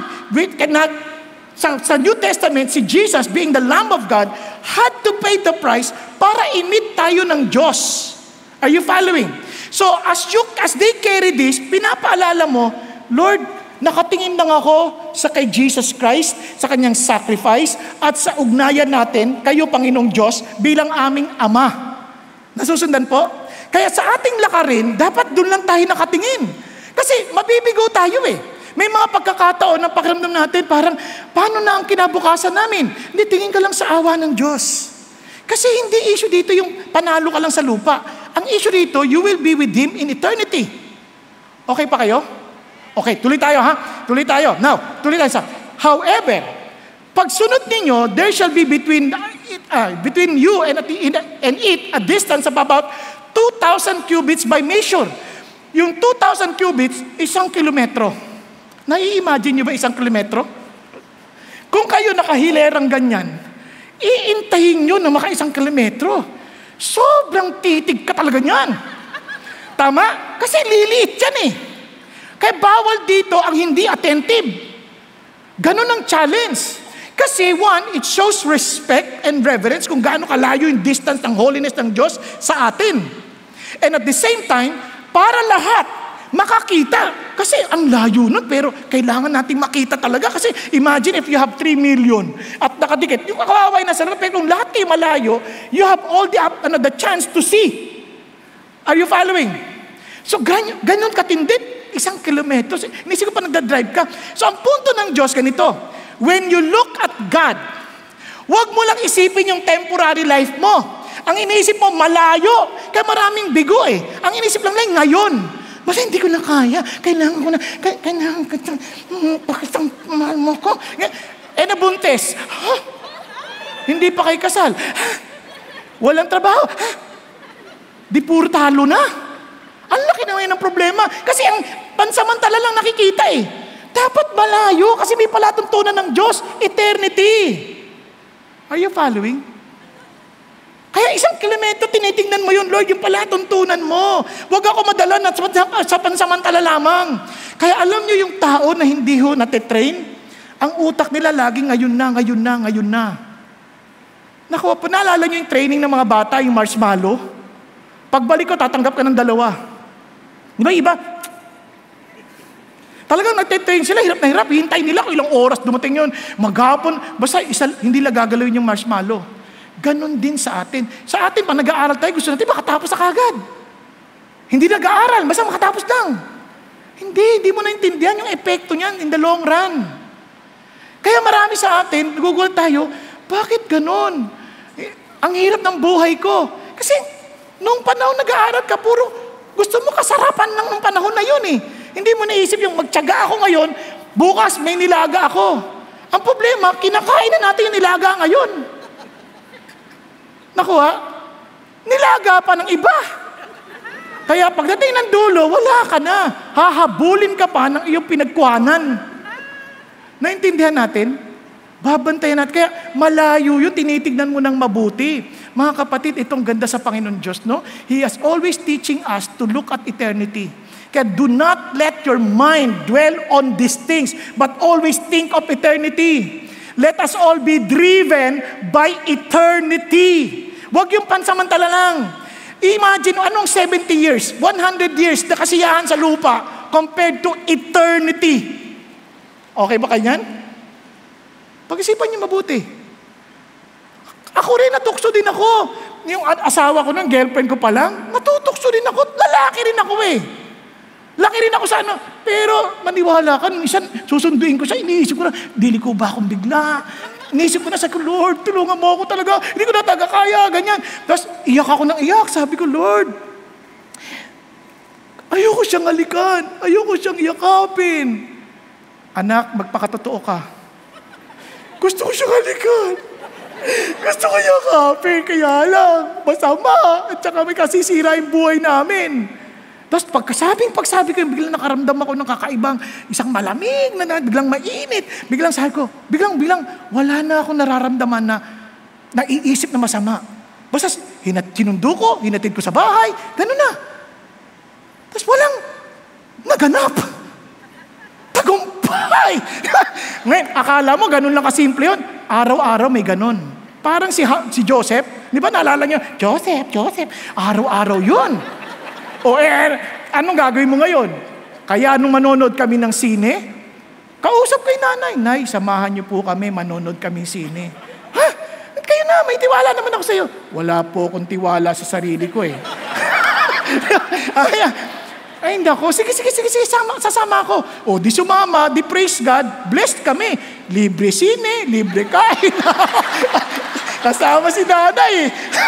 sa, sa New Testament, si Jesus being the Lamb of God, had to pay the price para i-meet tayo ng Diyos. Are you following? So as, you, as they carry this, pinapaalala mo, Lord, nakatingin lang ako sa kay Jesus Christ, sa kanyang sacrifice, at sa ugnayan natin, kayo Panginoong Diyos, bilang aming Ama. Nasusundan po? Kaya sa ating lakarin, dapat doon lang tayo nakatingin. Kasi mabibigo tayo eh. May mga pagkakataon ng pakiramdam natin, parang, paano na ang kinabukasan namin? Hindi, tingin ka lang sa awa ng Diyos. Kasi hindi issue dito yung panalo ka lang sa lupa. Ang issue dito, you will be with Him in eternity. Okay pa kayo? Okay, tuloy tayo ha? Tuloy tayo. Now, tuloy tayo sa, however, pagsunod ninyo, there shall be between, uh, between you and, and it a distance of about two thousand cubits by measure. Yung two thousand cubits, isang kilometro. Nai-imagine nyo ba isang kilometro? Kung kayo nakahilerang ganyan, iintahin nyo na maka isang kilometro. Sobrang titig ka talaga niyan. Tama? Kasi liliit yan eh. Kaya bawal dito ang hindi attentive. Ganun ang challenge. Kasi one, it shows respect and reverence kung gaano kalayo yung distance ng holiness ng Diyos sa atin. And at the same time, para lahat makakita. Kasi ang layo nun, pero kailangan nating makita talaga. Kasi imagine if you have three million at nakadikit, yung kakawaway na sarap, pero kung lahat kayo malayo, you have all the, ano, the chance to see. Are you following? So ganyan, ganyan katindit, isang kilometro. Inisip ko pa nagdadrive ka. So ang punto ng Diyos ganito, when you look at God, huwag mo lang isipin yung temporary life mo. Ang iniisip mo, malayo. Kaya maraming bigo eh. Ang iniisip lang lang, ngayon. Basta hindi ko na kaya. Kailangan ko na, kailangan ko na, pakitang mahal mo ko. Eh, nabuntes. Huh? Hindi pa kayo kasal. Huh? Walang trabaho. Huh? Di puro talo na. Ang laki naman ng problema. Kasi ang pansamantala lang nakikita eh. Dapat malayo kasi may palatuntunan ng Diyos. Eternity. Are you following? Kaya isang kilometro, tinitingnan mo yun, Lord, yung palatuntunan mo. Huwag ako madala na sa pansamantala lamang. Kaya alam nyo yung tao na hindi ho natitrain, ang utak nila laging ngayon na, ngayon na, ngayon na. Naku, po, naalala nyo yung training ng mga bata, yung marshmallow? Pagbalik ko, tatanggap ka ng dalawa. Di ba, iba? Talagang nagtitrain sila, hirap na hirap, hintay nila kung ilang oras dumating yun. Maghapon, basta isa, hindi lang gagalawin yung marshmallow. Ganon din sa atin. Sa atin, pag nag-aaral tayo, gusto natin makatapos sa kagad. Hindi nag-aaral, basta makatapos lang. Hindi, hindi mo naintindihan yung epekto niyan in the long run. Kaya marami sa atin, nagugulat tayo, bakit ganon? Eh, ang hirap ng buhay ko. Kasi, nung panahon nag-aaral ka, puro gusto mo kasarapan lang ng panahon na yun eh. Hindi mo naisip yung magtiyaga ako ngayon, bukas may nilaga ako. Ang problema, kinakain na natin yung nilaga ngayon. Nakuha, nilaga pa ng iba. Kaya pagdating ng dulo, wala ka na. Hahabulin ka pa ng iyong pinagkuhanan. Naintindihan natin? Babantayan natin. Kaya malayo yun, tinitignan mo ng mabuti. Mga kapatid, itong ganda sa Panginoon Diyos, no? He has always teaching us to look at eternity. Kaya do not let let your mind dwell on these things, but always think of eternity. Let us all be driven by eternity. Huwag yung pansamantala lang. Imagine, anong seventy years, one hundred years na kasiyahan sa lupa compared to eternity. Okay ba kanyan? Pag-isipan niyo mabuti. Ako rin, natukso din ako. Yung asawa ko ng girlfriend ko pa lang, natutukso din ako. Lalaki rin ako eh. Laki rin ako sa ano. Pero maniwala ka, nung isang susunduin ko siya, iniisip ko na, dili ko ba akong bigla? Iniisip ko na sa Lord, tulungan mo ako talaga. Hindi ko na taga kaya, ganyan. Tapos iyak ako ng iyak. Sabi ko, Lord, ayoko siyang halikan. Ayoko siyang yakapin. Anak, magpakatotoo ka. Gusto ko siyang halikan. Gusto ko yakapin. Kaya lang, masama. At saka may kasisira yung buhay namin. Tapos pagkasabing pagsabi ko, biglang nakaramdam ako ng kakaibang isang malamig, na, biglang mainit. Biglang sabi ko, biglang, biglang, wala na akong nararamdaman na naiisip na masama. Basta hinat, sinundo ko, hinatid ko sa bahay, gano'n na. Tapos walang naganap. Tagumpay! Ngayon, akala mo, ganun lang kasimple yun. Araw-araw may ganun. Parang si, si Joseph, di ba naalala niyo? Joseph, Joseph, araw-araw yun. O eh, anong gagawin mo ngayon? Kaya nung manonood kami ng sine, kausap kay nanay, Nay, samahan niyo po kami, manonood kami sine. Ha? Kayo na, may tiwala naman ako sa iyo. Wala po akong tiwala sa sarili ko eh. ay, ay, hindi ako. Sige, sige, sige, sige, sama, sasama ako. O, di sumama, di praise God, blessed kami. Libre sine, libre kain. Kasama si nanay.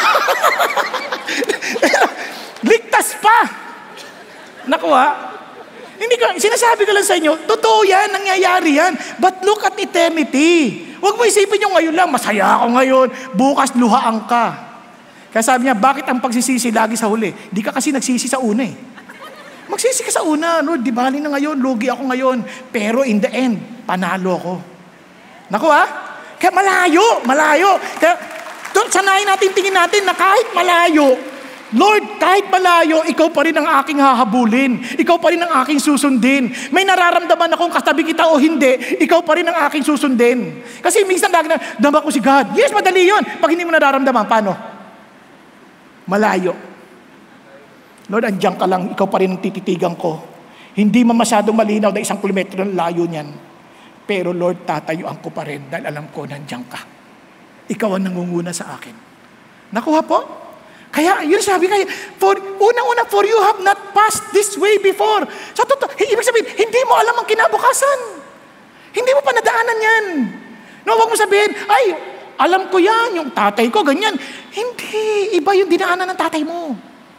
Ligtas pa. Nakuha? Hindi ko, sinasabi ko lang sa inyo, totoo yan, nangyayari yan. But look at eternity. Huwag mo isipin yung ngayon lang, masaya ako ngayon, bukas luhaan ka. Kaya sabi niya, bakit ang pagsisisi lagi sa huli? Di ka kasi nagsisi sa una eh. Magsisi ka sa una, Lord, di bali na ngayon, lugi ako ngayon. Pero in the end, panalo ako. Nakuha? Kaya malayo, malayo. Kaya sanayin natin, tingin natin na kahit malayo, Lord, kahit malayo, ikaw pa rin ang aking hahabulin. Ikaw pa rin ang aking susundin. May nararamdaman akong katabi kita o hindi, ikaw pa rin ang aking susundin. Kasi minsan lagi na, dama ko si God. Yes, madali yun. Pag hindi mo nararamdaman, paano? Malayo. Lord, andyan ka lang, ikaw pa rin ang tititigan ko. Hindi man masyadong malinaw na isang kilometro ng layo niyan. Pero Lord, tatayuan ko pa rin dahil alam ko nandiyan ka. Ikaw ang nangunguna sa akin. Nakuha po? Kaya, yun sabi kaya, for, unang-una, for you have not passed this way before. So, totoo, ibig sabihin, hindi mo alam ang kinabukasan. Hindi mo pa nadaanan yan. No, huwag mo sabihin, ay, alam ko yan, yung tatay ko, ganyan. Hindi, iba yung dinaanan ng tatay mo.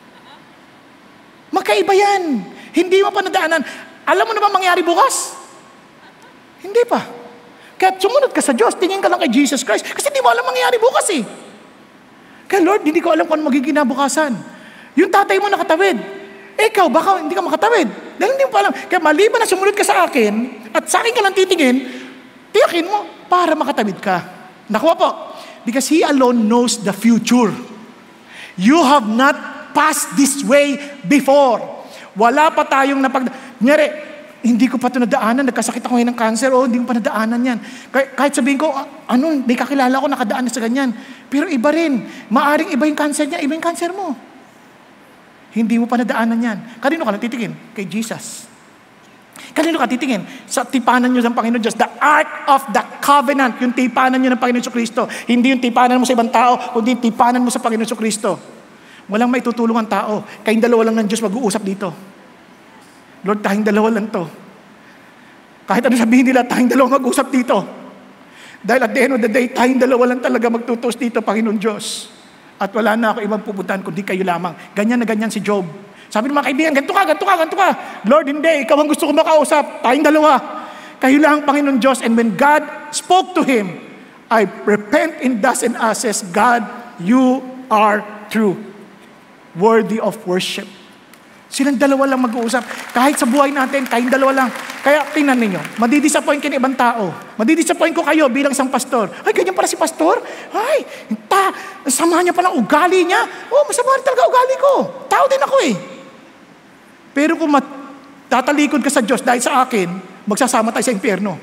Magkaiba yan. Hindi mo pa nadaanan. Alam mo na ba mangyari bukas? Hindi pa. Kaya sumunod ka sa Diyos, tingin ka lang kay Jesus Christ, kasi hindi mo alam mangyari bukas eh. Kaya Lord, hindi ko alam kung ano magiging kinabukasan. Yung tatay mo nakatawid. Eh, ikaw, baka hindi ka makatawid. Dahil hindi mo pa alam. Kaya maliban na sumunod ka sa akin, at sa akin ka lang titingin, tiyakin mo para makatawid ka. Nakuha po. Because He alone knows the future. You have not passed this way before. Wala pa tayong napag... Ngeri, hindi ko pa ito nadaanan, nagkasakit ako ngayon ng cancer, o hindi ko pa nadaanan yan. Kahit sabihin ko, ano, may kakilala ko nakadaan na sa ganyan. Pero iba rin, maaring iba yung cancer niya, iba yung cancer mo. Hindi mo pa nadaanan yan. Kanino ka natitingin? Kay Jesus. Kanino ka titingin? Sa tipanan nyo sa Panginoon Diyos, the Ark of the Covenant, yung tipanan nyo ng Panginoon Kristo. Hindi yung tipanan mo sa ibang tao, kundi yung tipanan mo sa Panginoon Kristo. Walang may tutulungan tao. Kayong dalawa lang ng Diyos mag-uusap dito. Lord, tayong dalawa lang to. Kahit ano sabihin nila, tayong dalawa mag-usap dito. Dahil at the end of the day, tayong dalawa lang talaga magtutos dito, Panginoon Diyos. At wala na ako ibang pupuntahan kundi kayo lamang. Ganyan na ganyan si Job. Sabi ng mga kaibigan, ganito ka, ganito ka, ganito ka. Lord, hindi, ikaw ang gusto ko makausap. Tayong dalawa. Kayo lang, Panginoon Diyos. And when God spoke to him, I repent in dust and ashes, God, you are true. Worthy of worship. Silang dalawa lang mag-uusap. Kahit sa buhay natin, kayong dalawa lang. Kaya tingnan ninyo, madidisappoint kayo ng ibang tao. Madidisappoint ko kayo bilang isang pastor. Ay, ganyan pala si pastor? Ay, ta, sama niya palang ugali niya. Oh, masama rin talaga ugali ko. Tao din ako eh. Pero kung mat, tatalikod ka sa Diyos dahil sa akin, magsasama tayo sa impyerno.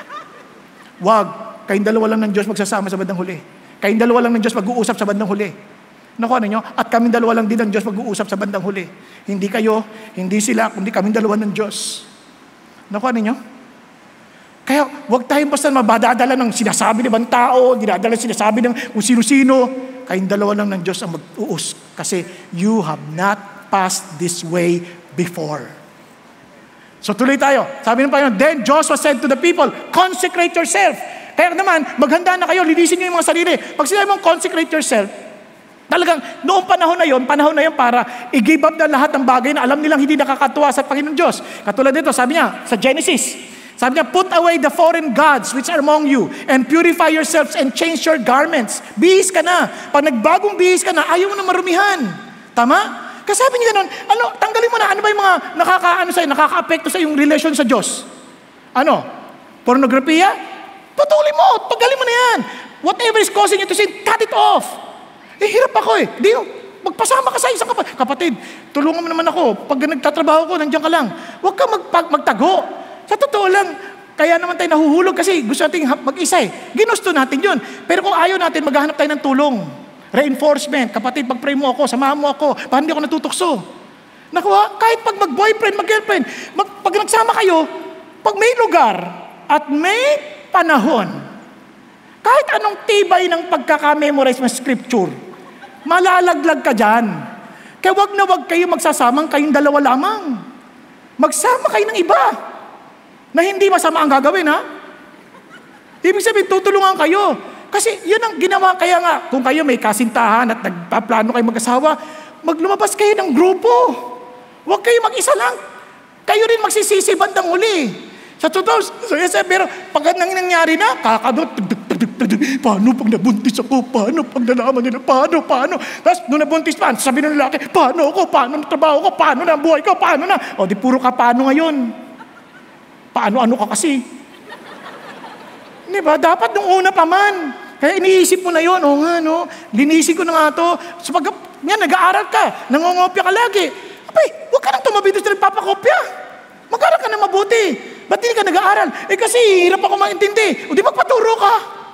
Wag, kayong dalawa lang ng Diyos magsasama sa bandang huli. Kayong dalawa lang ng Diyos mag-uusap sa bandang huli. Nakuha ninyo? At kaming dalawa lang din ng Diyos mag-uusap sa bandang huli. Hindi kayo, hindi sila, kundi kaming dalawa ng Diyos. Nakuha ninyo? Kaya wag tayong basta mabadadala ng sinasabi ng ibang tao, dinadala sinasabi ng kung sino-sino. Kayong dalawa lang ng Diyos ang mag-uus. Kasi you have not passed this way before. So tuloy tayo. Sabi ng Panginoon, then Joshua said to the people, consecrate yourself. Kaya naman, maghanda na kayo, linisin niyo yung mga sarili. Pag sinabi mong consecrate yourself, talagang noong panahon na yon, panahon na yon para i-give up na lahat ng bagay na alam nilang hindi nakakatuwa sa Panginoon Diyos. Katulad dito, sabi niya sa Genesis, sabi niya, put away the foreign gods which are among you and purify yourselves and change your garments. Bihis ka na. Pag nagbagong bihis ka na, ayaw mo na marumihan. Tama? Kasi sabi niya ganun, ano, tanggalin mo na, ano ba yung mga nakaka-ano sa'yo, nakaka-apekto sa yung relasyon sa Diyos? Ano? Pornografiya? Putulin mo, tanggalin mo na yan. Whatever is causing you to sin, cut it off. Eh, hirap ako eh. Di, magpasama ka sa isang kapatid. Kapatid, tulungan mo naman ako. Pag nagtatrabaho ko, nandiyan ka lang. Huwag ka magpag, magtago. Sa totoo lang, kaya naman tayo nahuhulog kasi gusto natin mag-isa eh. Ginusto natin yun. Pero kung ayaw natin, maghahanap tayo ng tulong. Reinforcement. Kapatid, pag-pray mo ako, samahan mo ako, para hindi ako natutokso. Nakuha, kahit pag mag-boyfriend, mag-girlfriend, mag, pag nagsama kayo, pag may lugar at may panahon, kahit anong tibay ng pagkaka-memorize ng scripture, malalaglag ka dyan. Kaya wag na wag kayo magsasamang kayong dalawa lamang. Magsama kayo ng iba na hindi masama ang gagawin, ha? Ibig sabihin, tutulungan kayo. Kasi yun ang ginawa. Kaya nga, kung kayo may kasintahan at nagpaplano kayo mag-asawa, maglumabas kayo ng grupo. Huwag kayo mag-isa lang. Kayo rin magsisisi bandang huli. Sa totoo, pero pag nangyari na, kakadot, paano pag nabuntis ako? Paano pag nalaman nila? Paano? Paano? Tapos nung nabuntis pa, sabi ng lalaki, paano ako? Paano na trabaho ko? Paano na buhay ko? Paano na? O di puro ka paano ngayon? Paano-ano ka kasi? Di ba? Dapat nung una pa man. Kaya iniisip mo na yun. O nga, no? Linisin ko na nga to. So pag yan, nag-aaral ka, nangongopya ka lagi. Abay, huwag ka nang tumabi doon sa nagpapakopya. Mag-aaral ka na mabuti. Ba't hindi ka nag-aaral? Eh kasi hirap ako maintindi. O di magpaturo ka.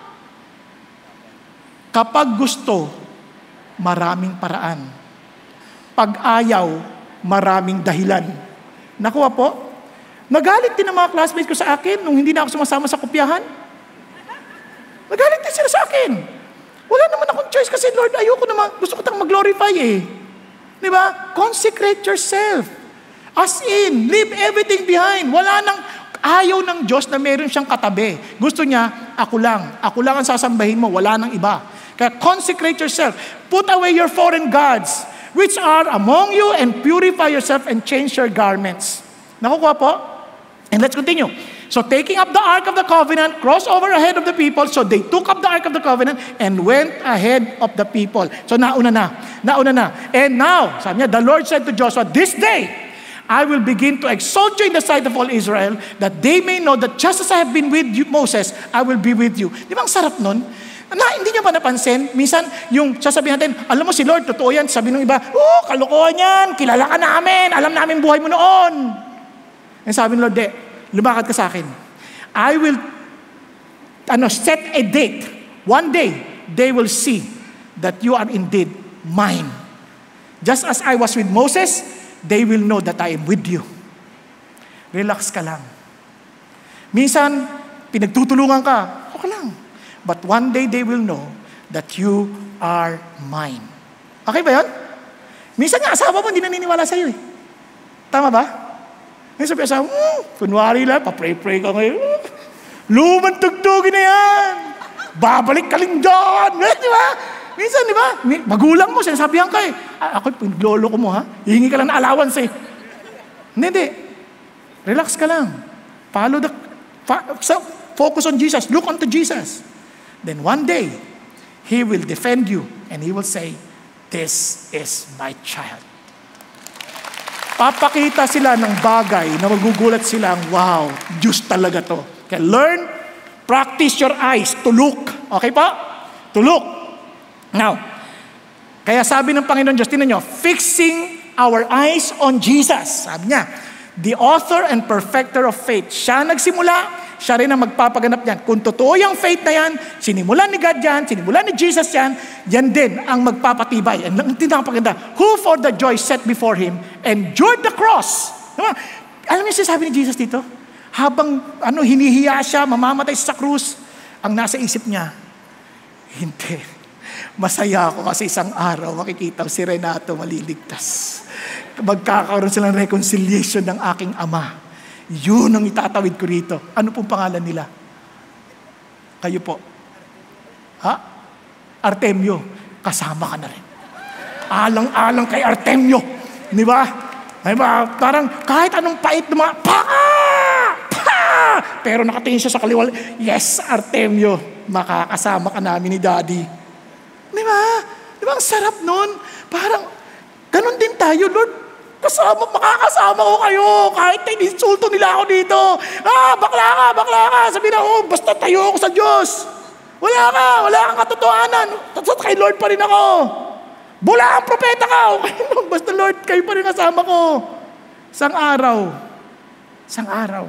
Kapag gusto, maraming paraan. Pag ayaw, maraming dahilan. Nakuha po? Nagalit din ang mga classmates ko sa akin nung hindi na ako sumasama sa kopyahan. Nagalit din sila sa akin. Wala naman akong choice kasi Lord, ayoko naman. Gusto ko tang mag-glorify eh. Di ba? Consecrate yourself. As in, leave everything behind. Wala nang ayaw ng Diyos na meron siyang katabi. Gusto niya, ako lang. Ako lang ang sasambahin mo. Wala nang iba. Kaya consecrate yourself. Put away your foreign gods, which are among you, and purify yourself and change your garments. Nakukuha po? And let's continue. So taking up the Ark of the Covenant, crossed over ahead of the people. So they took up the Ark of the Covenant and went ahead of the people. So nauna na. Nauna na. And now, sabi niya, the Lord said to Joshua, this day, I will begin to exalt you in the sight of all Israel, that they may know that just as I have been with you, Moses, I will be with you. Di ba ang sarap nun? Na, hindi niya ba napansin? Minsan, yung sasabihin natin, alam mo si Lord, totoo yan. Sabi ng iba, oh, kalokohan yan, kilala ka namin, alam namin buhay mo noon. And sabi ng Lord, de, lumakad ka sa akin. I will ano, set a date. One day, they will see that you are indeed mine. Just as I was with Moses, they will know that I am with you. Relax ka lang. Minsan, pinagtutulungan ka, okay lang. But one day, they will know that you are mine. Okay ba yun? Minsan nga, asawa mo, hindi naniniwala sa'yo eh. Tama ba? Ngayon sabi asawa, hmm, kunwari lang, papray-pray ka ngayon. Lumang tugtugin na yan. Babalik ka lang doon. Di ba? Minsan, di ba? Magulang mo, sinasabihan ka eh. Ah, ako, lolo ko mo ha. Hihingi ka lang na allowance eh. Hindi, hindi. Relax ka lang. Follow the, fa, so, focus on Jesus. Look unto Jesus. Then one day, He will defend you and He will say, this is my child. Papakita sila ng bagay na magugulat silang, wow, Diyos talaga to. Kaya learn, practice your eyes to look. Okay pa? To look. Now, kaya sabi ng Panginoon Diyos, tinan nyo, fixing our eyes on Jesus. Sabi niya, The author and perfecter of faith. Siya nagsimula, siya rin ang magpapaganap yan. Kung totoo yung faith na yan, sinimulan ni God yan, sinimulan ni Jesus yan, yan din ang magpapatibay. Ang tinapaganda, who for the joy set before Him endured the cross. Diba? Alam niyo sinasabi ni Jesus dito? Habang ano, hinihiya siya, mamamatay sa krus, ang nasa isip niya, hindi. Masaya ako kasi isang araw makikita si Renato maliligtas. Magkakaroon sila ng reconciliation ng aking ama. Yun ang itatawid ko rito. Ano pong pangalan nila? Kayo po. Ha? Artemio. Kasama ka na rin. Alang-alang kay Artemio. Di ba? Diba? Parang kahit anong pait na mga, pa! Pa! Pero nakatingin siya sa kaliwal. Yes, Artemio. Makakasama ka namin ni Daddy. Di ba? Di ba? Ang sarap nun. Parang, ganun din tayo, Lord. Kasama, makakasama ko kayo. Kahit na ininsulto nila ako dito. Ah, bakla ka, bakla ka. Sabi na, oh, basta tayo ako sa Diyos. Wala ka, wala kang katotohanan. Tapos kay Lord pa rin ako. Bula ang propeta ka. Okay, basta Lord, kayo pa rin kasama ko. Isang araw. Isang araw.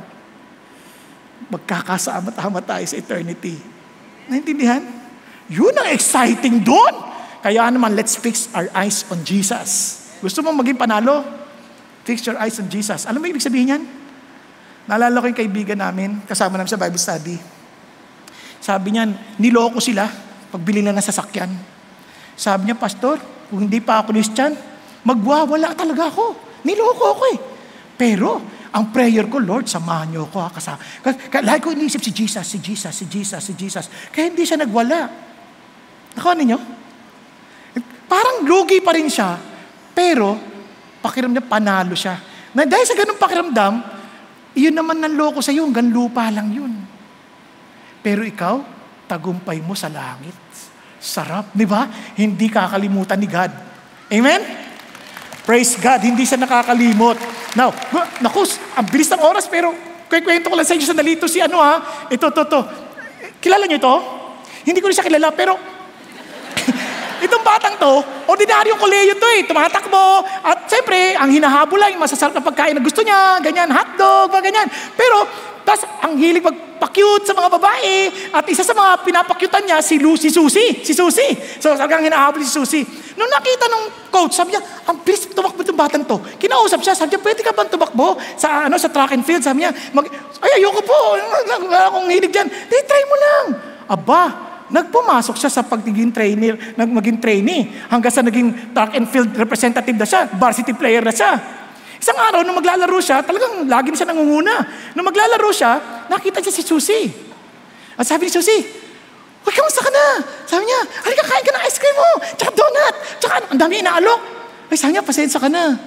Magkakasama-tama tayo sa eternity. Naintindihan? Yun ang exciting doon. Kaya naman, let's fix our eyes on Jesus. Gusto mo maging panalo? Fix your eyes on Jesus. Alam mo ibig sabihin yan? Naalala ko yung kaibigan namin, kasama namin sa Bible study. Sabi niya, niloko sila pagbili na ng sasakyan. Sabi niya, Pastor, kung hindi pa ako Christian, magwawala talaga ako. Niloko ako eh. Pero, ang prayer ko, Lord, samahan niyo ako. Ha, kasama. Lagi ko iniisip si Jesus, si Jesus, si Jesus, si Jesus. Kaya hindi siya nagwala. Nakuha ninyo? Parang lugi pa rin siya, pero pakiramdam panalo siya. Na dahil sa ganung pakiramdam, iyon naman ng loko sa iyo, hanggang lupa lang yun. Pero ikaw, tagumpay mo sa langit. Sarap, di ba? Hindi kakalimutan ni God. Amen? Praise God, hindi siya nakakalimot. Now, naku, ang bilis ng oras, pero kwento ko lang sa inyo sa nalito si ano ha, ito, ito, ito. Kilala niyo ito? Hindi ko rin siya kilala, pero itong batang to, ordinaryong koleyo to eh, tumatakbo, at siyempre, ang hinahabol lang, yung masasarap na pagkain na gusto niya, ganyan, hotdog, ganyan. Pero, tas ang hilig magpa-cute sa mga babae, at isa sa mga pinapakyutan niya, si, Lu, si Susie, si Susie. So, talagang hinahabol si Susie. Nung nakita nung coach, sabi niya, ang bilis tumakbo itong batang to. Kinausap siya, sabi niya, pwede ka bang tumakbo sa, ano, sa track and field? Sabi niya, mag, ay, ayoko po, wala akong hilig dyan. Di, try mo lang. Aba, nagpumasok siya sa pagiging trainer, maging trainee, hanggang sa naging track and field representative na siya, varsity player na siya. Isang araw, nung maglalaro siya, talagang lagi na siya nangunguna. Nung maglalaro siya, nakita siya si Susie. At sabi ni Susie, "Uy, kamusta ka na?" Sabi niya, "Halika, kain ka ng ice cream mo, tsaka donut, tsaka ang dami inaalok." Ay, sabi niya, "Pasensya ka na.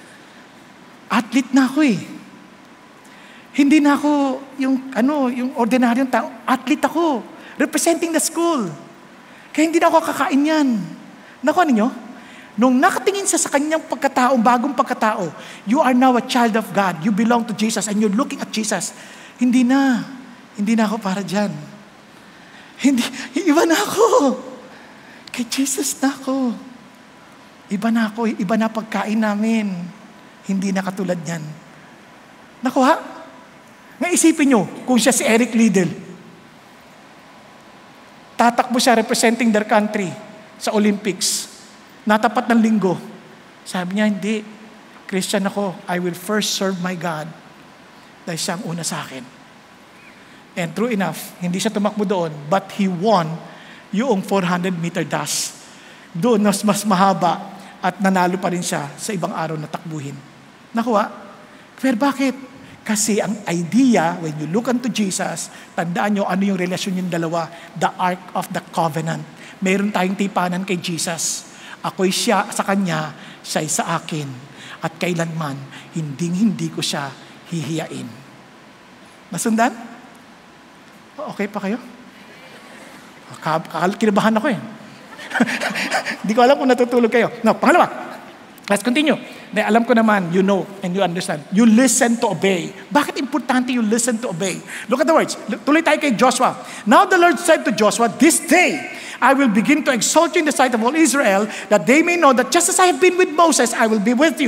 Athlete na ako eh. Hindi na ako yung, ano, yung ordinaryong tao. Athlete ako. Representing the school. Kaya hindi na ako kakain yan." Nakuha ninyo? Nung nakatingin siya sa kanyang pagkatao, bagong pagkatao, you are now a child of God. You belong to Jesus and you're looking at Jesus. Hindi na. Hindi na ako para dyan. Hindi, iba na ako. Kay Jesus na ako. Iba na ako. Iba na pagkain namin. Hindi na katulad yan. Nakuha? Nga isipin nyo, kung siya si Eric Liddell, tatakbo siya representing their country sa Olympics. Natapat ng linggo. Sabi niya, hindi. Christian ako. I will first serve my God. Dahil siya ang una sa akin. And true enough, hindi siya tumakbo doon, but he won yung four hundred meter dash. Doon mas, mas mahaba at nanalo pa rin siya sa ibang araw na takbuhin. Nakuha? Pero bakit? Kasi ang idea, when you look unto Jesus, tandaan nyo ano yung relasyon yung dalawa, the Ark of the Covenant. Meron tayong tipanan kay Jesus. Ako'y siya sa kanya, siya'y sa akin. At kailanman, hinding-hindi ko siya hihiyain. Nasundan? Okay pa kayo? Kinabahan ako eh. Hindi ko alam kung natutulog kayo. No, pangalawa. Let's continue. Dahil alam ko naman, you know and you understand. You listen to obey. Bakit importante you listen to obey? Look at the words. Tuloy tayo kay Joshua. Now the Lord said to Joshua, "This day I will begin to exalt you in the sight of all Israel, that they may know that just as I have been with Moses, I will be with you."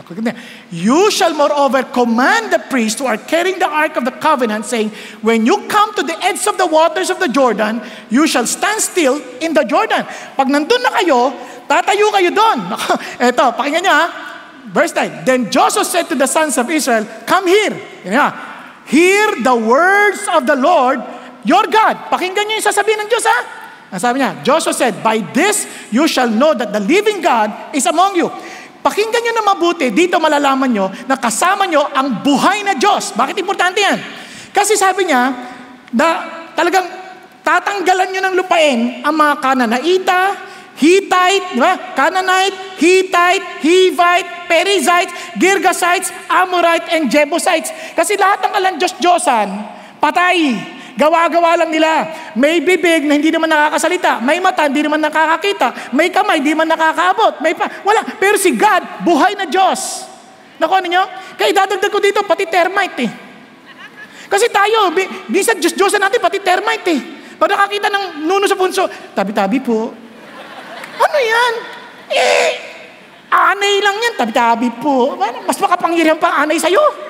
You shall moreover command the priests who are carrying the ark of the covenant, saying, when you come to the edge of the waters of the Jordan, you shall stand still in the Jordan. Pag nandun na kayo, tatayo kayo doon. Eto, pakinggan niyo ha. Verse nine, then Joshua said to the sons of Israel, come here. Yan nga. Hear the words of the Lord, your God. Pakinggan niyo yung sasabihin ng Diyos ha. Ang sabi niya, Joshua said, by this you shall know that the living God is among you. Pakinggan nyo na mabuti, dito malalaman nyo na kasama nyo ang buhay na Diyos. Bakit importante yan? Kasi sabi niya, na talagang tatanggalan nyo ng lupain ang mga Canaanita, Hittite, di ba? Canaanite, Hittite, Hivite, Perizzites, Girgasites, Amorite, and Jebusites. Kasi lahat ng kalang Diyos-Diyosan, patay. Gawa-gawa lang nila. May bibig na hindi naman nakakasalita. May mata, hindi naman nakakakita. May kamay, hindi naman nakakaabot. May pa, wala. Pero si God, buhay na Diyos. Naku, ano nyo? Kaya dadagdag ko dito, pati termite eh. Kasi tayo, bisan Diyos-Diyosan natin, pati termite eh. Pag nakakita ng nuno sa punso, tabi-tabi po. Ano yan? Eh, anay lang yan, tabi-tabi po. Mas makapangyarihan pa anay sa'yo.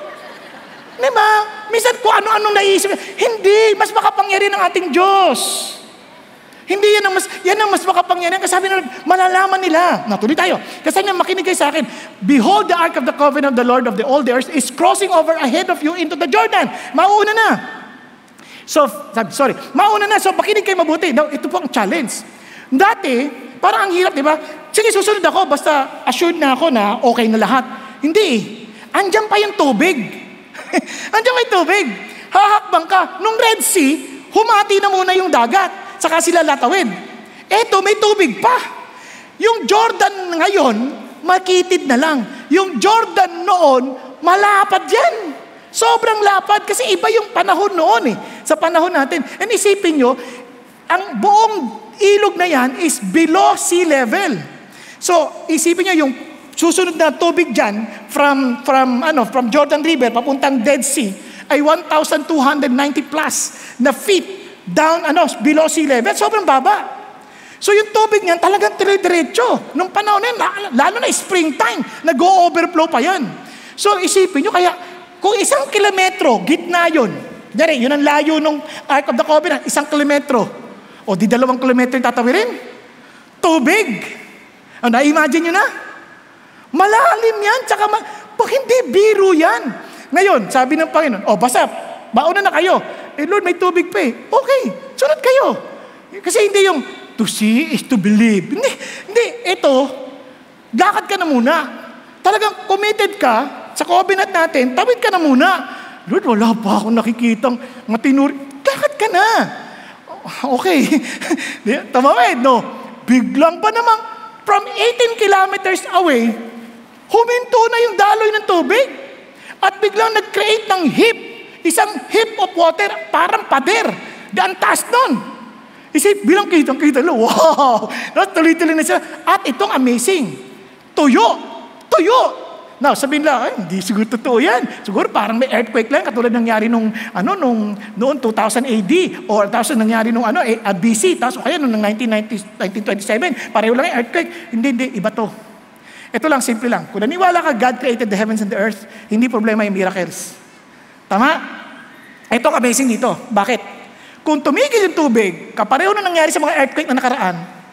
Diba? Minsan kung ano-anong naisip. Hindi, mas makapangyarihan ng ating Diyos. Hindi yan ang mas, yan ang mas makapangyarihan. Kasi sabi na, malalaman nila. Natuloy tayo. Kasi nga makinig kayo sa akin. Behold, the ark of the covenant of the Lord of the old earth is crossing over ahead of you into the Jordan. Mauna na. So, sorry. Mauna na. So, makinig kayo mabuti. Now, ito po ang challenge. Dati, parang ang hirap, di ba? Sige, susunod ako. Basta assured na ako na okay na lahat. Hindi eh. Andiyan pa yung tubig. Andiyan may tubig. Hahakbang ka. Nung Red Sea, humati na muna yung dagat. Saka sila latawid. Eto, may tubig pa. Yung Jordan ngayon, makitid na lang. Yung Jordan noon, malapad yan. Sobrang lapad kasi iba yung panahon noon eh. Sa panahon natin. And isipin nyo, ang buong ilog na yan is below sea level. So, isipin nyo yung susunod na tubig dyan from, from, ano, from Jordan River papuntang Dead Sea ay one thousand two hundred ninety plus na feet down, ano, below sea level. Sobrang baba. So yung tubig niyan talagang dire-diretso. Nung panahon na yun, lalo na springtime, nag-o-overflow pa yan. So isipin nyo, kaya kung isang kilometro, gitna yun. Dari, yun ang layo ng Ark of the Covenant, isang kilometro. O di dalawang kilometro yung tatawirin. Tubig. O, na-imagine nyo na? Malalim yan, tsaka ma- pag hindi biro yan. Ngayon, sabi ng Panginoon, oh basta, mauna na kayo. Eh Lord, may tubig pa eh. Okay, sunod kayo. Kasi hindi yung, to see is to believe. Hindi, hindi, ito, lakad ka na muna. Talagang committed ka sa covenant natin, tawid ka na muna. Lord, wala pa akong nakikitang matinuri. Lakad ka na. Okay. Tama ba eh? No. Biglang pa namang, from eighteen kilometers away, huminto na yung daloy ng tubig. At biglang nag-create ng hip. Isang hip of water, parang pader. Ang taas nun. Isip, bilang kitang-kita, wow! Tuloy-tuloy na sila. At itong amazing. Tuyo. Tuyo. Now, sabihin lang, ay, hindi siguro totoo yan. Siguro parang may earthquake lang, katulad nangyari nung, ano, nung, noon two thousand A D, or two thousand nangyari nung, ano, eh, B C, tapos o kaya nung nineteen twenty-seven, pareho lang yung earthquake. Hindi, hindi, iba to. Ito lang, simple lang. Kung naniwala ka, God created the heavens and the earth, hindi problema yung miracles. Tama? Ito amazing dito. Bakit? Kung tumigil yung tubig, kapareho na nangyari sa mga earthquake na nakaraan,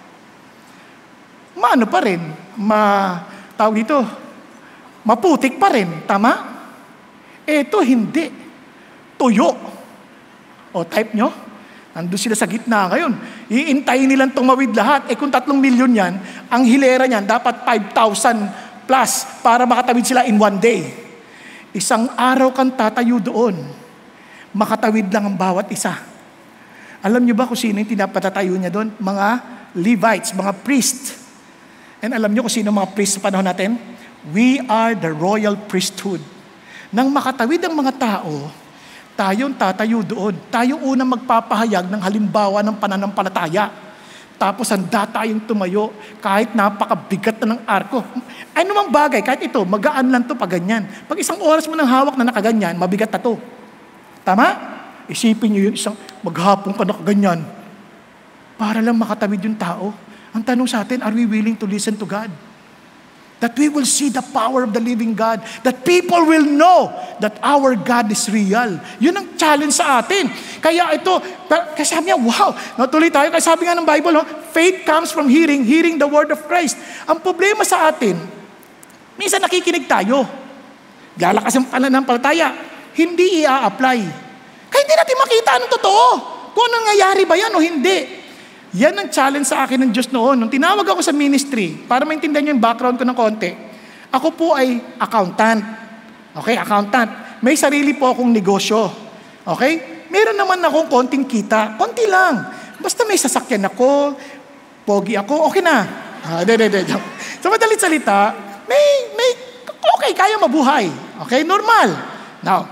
maano pa rin, ma, tawag dito, maputik pa rin. Tama? Ito hindi. Tuyo. O type nyo? Nandun sila sa gitna ngayon. Iintayin nilang tumawid lahat. Eh kung tatlong milyon yan, ang hilera niyan dapat five thousand plus para makatawid sila in one day. Isang araw kang tatayo doon. Makatawid lang ang bawat isa. Alam niyo ba kung sino yung tinapatatayo niya doon? Mga Levites, mga priests. And alam niyo kung sino mga priests sa panahon natin? We are the royal priesthood. Nang makatawid ang mga tao, tayong tatayo doon. Tayo unang magpapahayag ng halimbawa ng pananampalataya. Tapos handa tayong tumayo kahit napakabigat na ng arko. Ano mang bagay, kahit ito, magaan lang to pag ganyan. Pag isang oras mo nang hawak na nakaganyan, mabigat na to. Tama? Isipin nyo yun, isang maghapon ka nakaganyan. Para lang makatawid yung tao. Ang tanong sa atin, are we willing to listen to God? That we will see the power of the living God. That people will know that our God is real. Yun ang challenge sa atin. Kaya ito, kasi sabi niya, wow, natuloy tayo. Kasi sabi nga ng Bible, no, faith comes from hearing, hearing the word of Christ. Ang problema sa atin, minsan nakikinig tayo. Lalakas ang pananampalataya. Hindi i-apply. Kaya hindi natin makita anong totoo. Kung anong nangyayari ba yan o hindi. Yan ang challenge sa akin ng Diyos noon. Nung tinawag ako sa ministry, para maintindihan niyo yung background ko ng konti, ako po ay accountant. Okay, accountant. May sarili po akong negosyo. Okay? Meron naman akong konting kita. Konti lang. Basta may sasakyan ako, pogi ako, okay na. Ah, de, de, de. So madalit salita, may, may, okay, kaya mabuhay. Okay, normal. Now,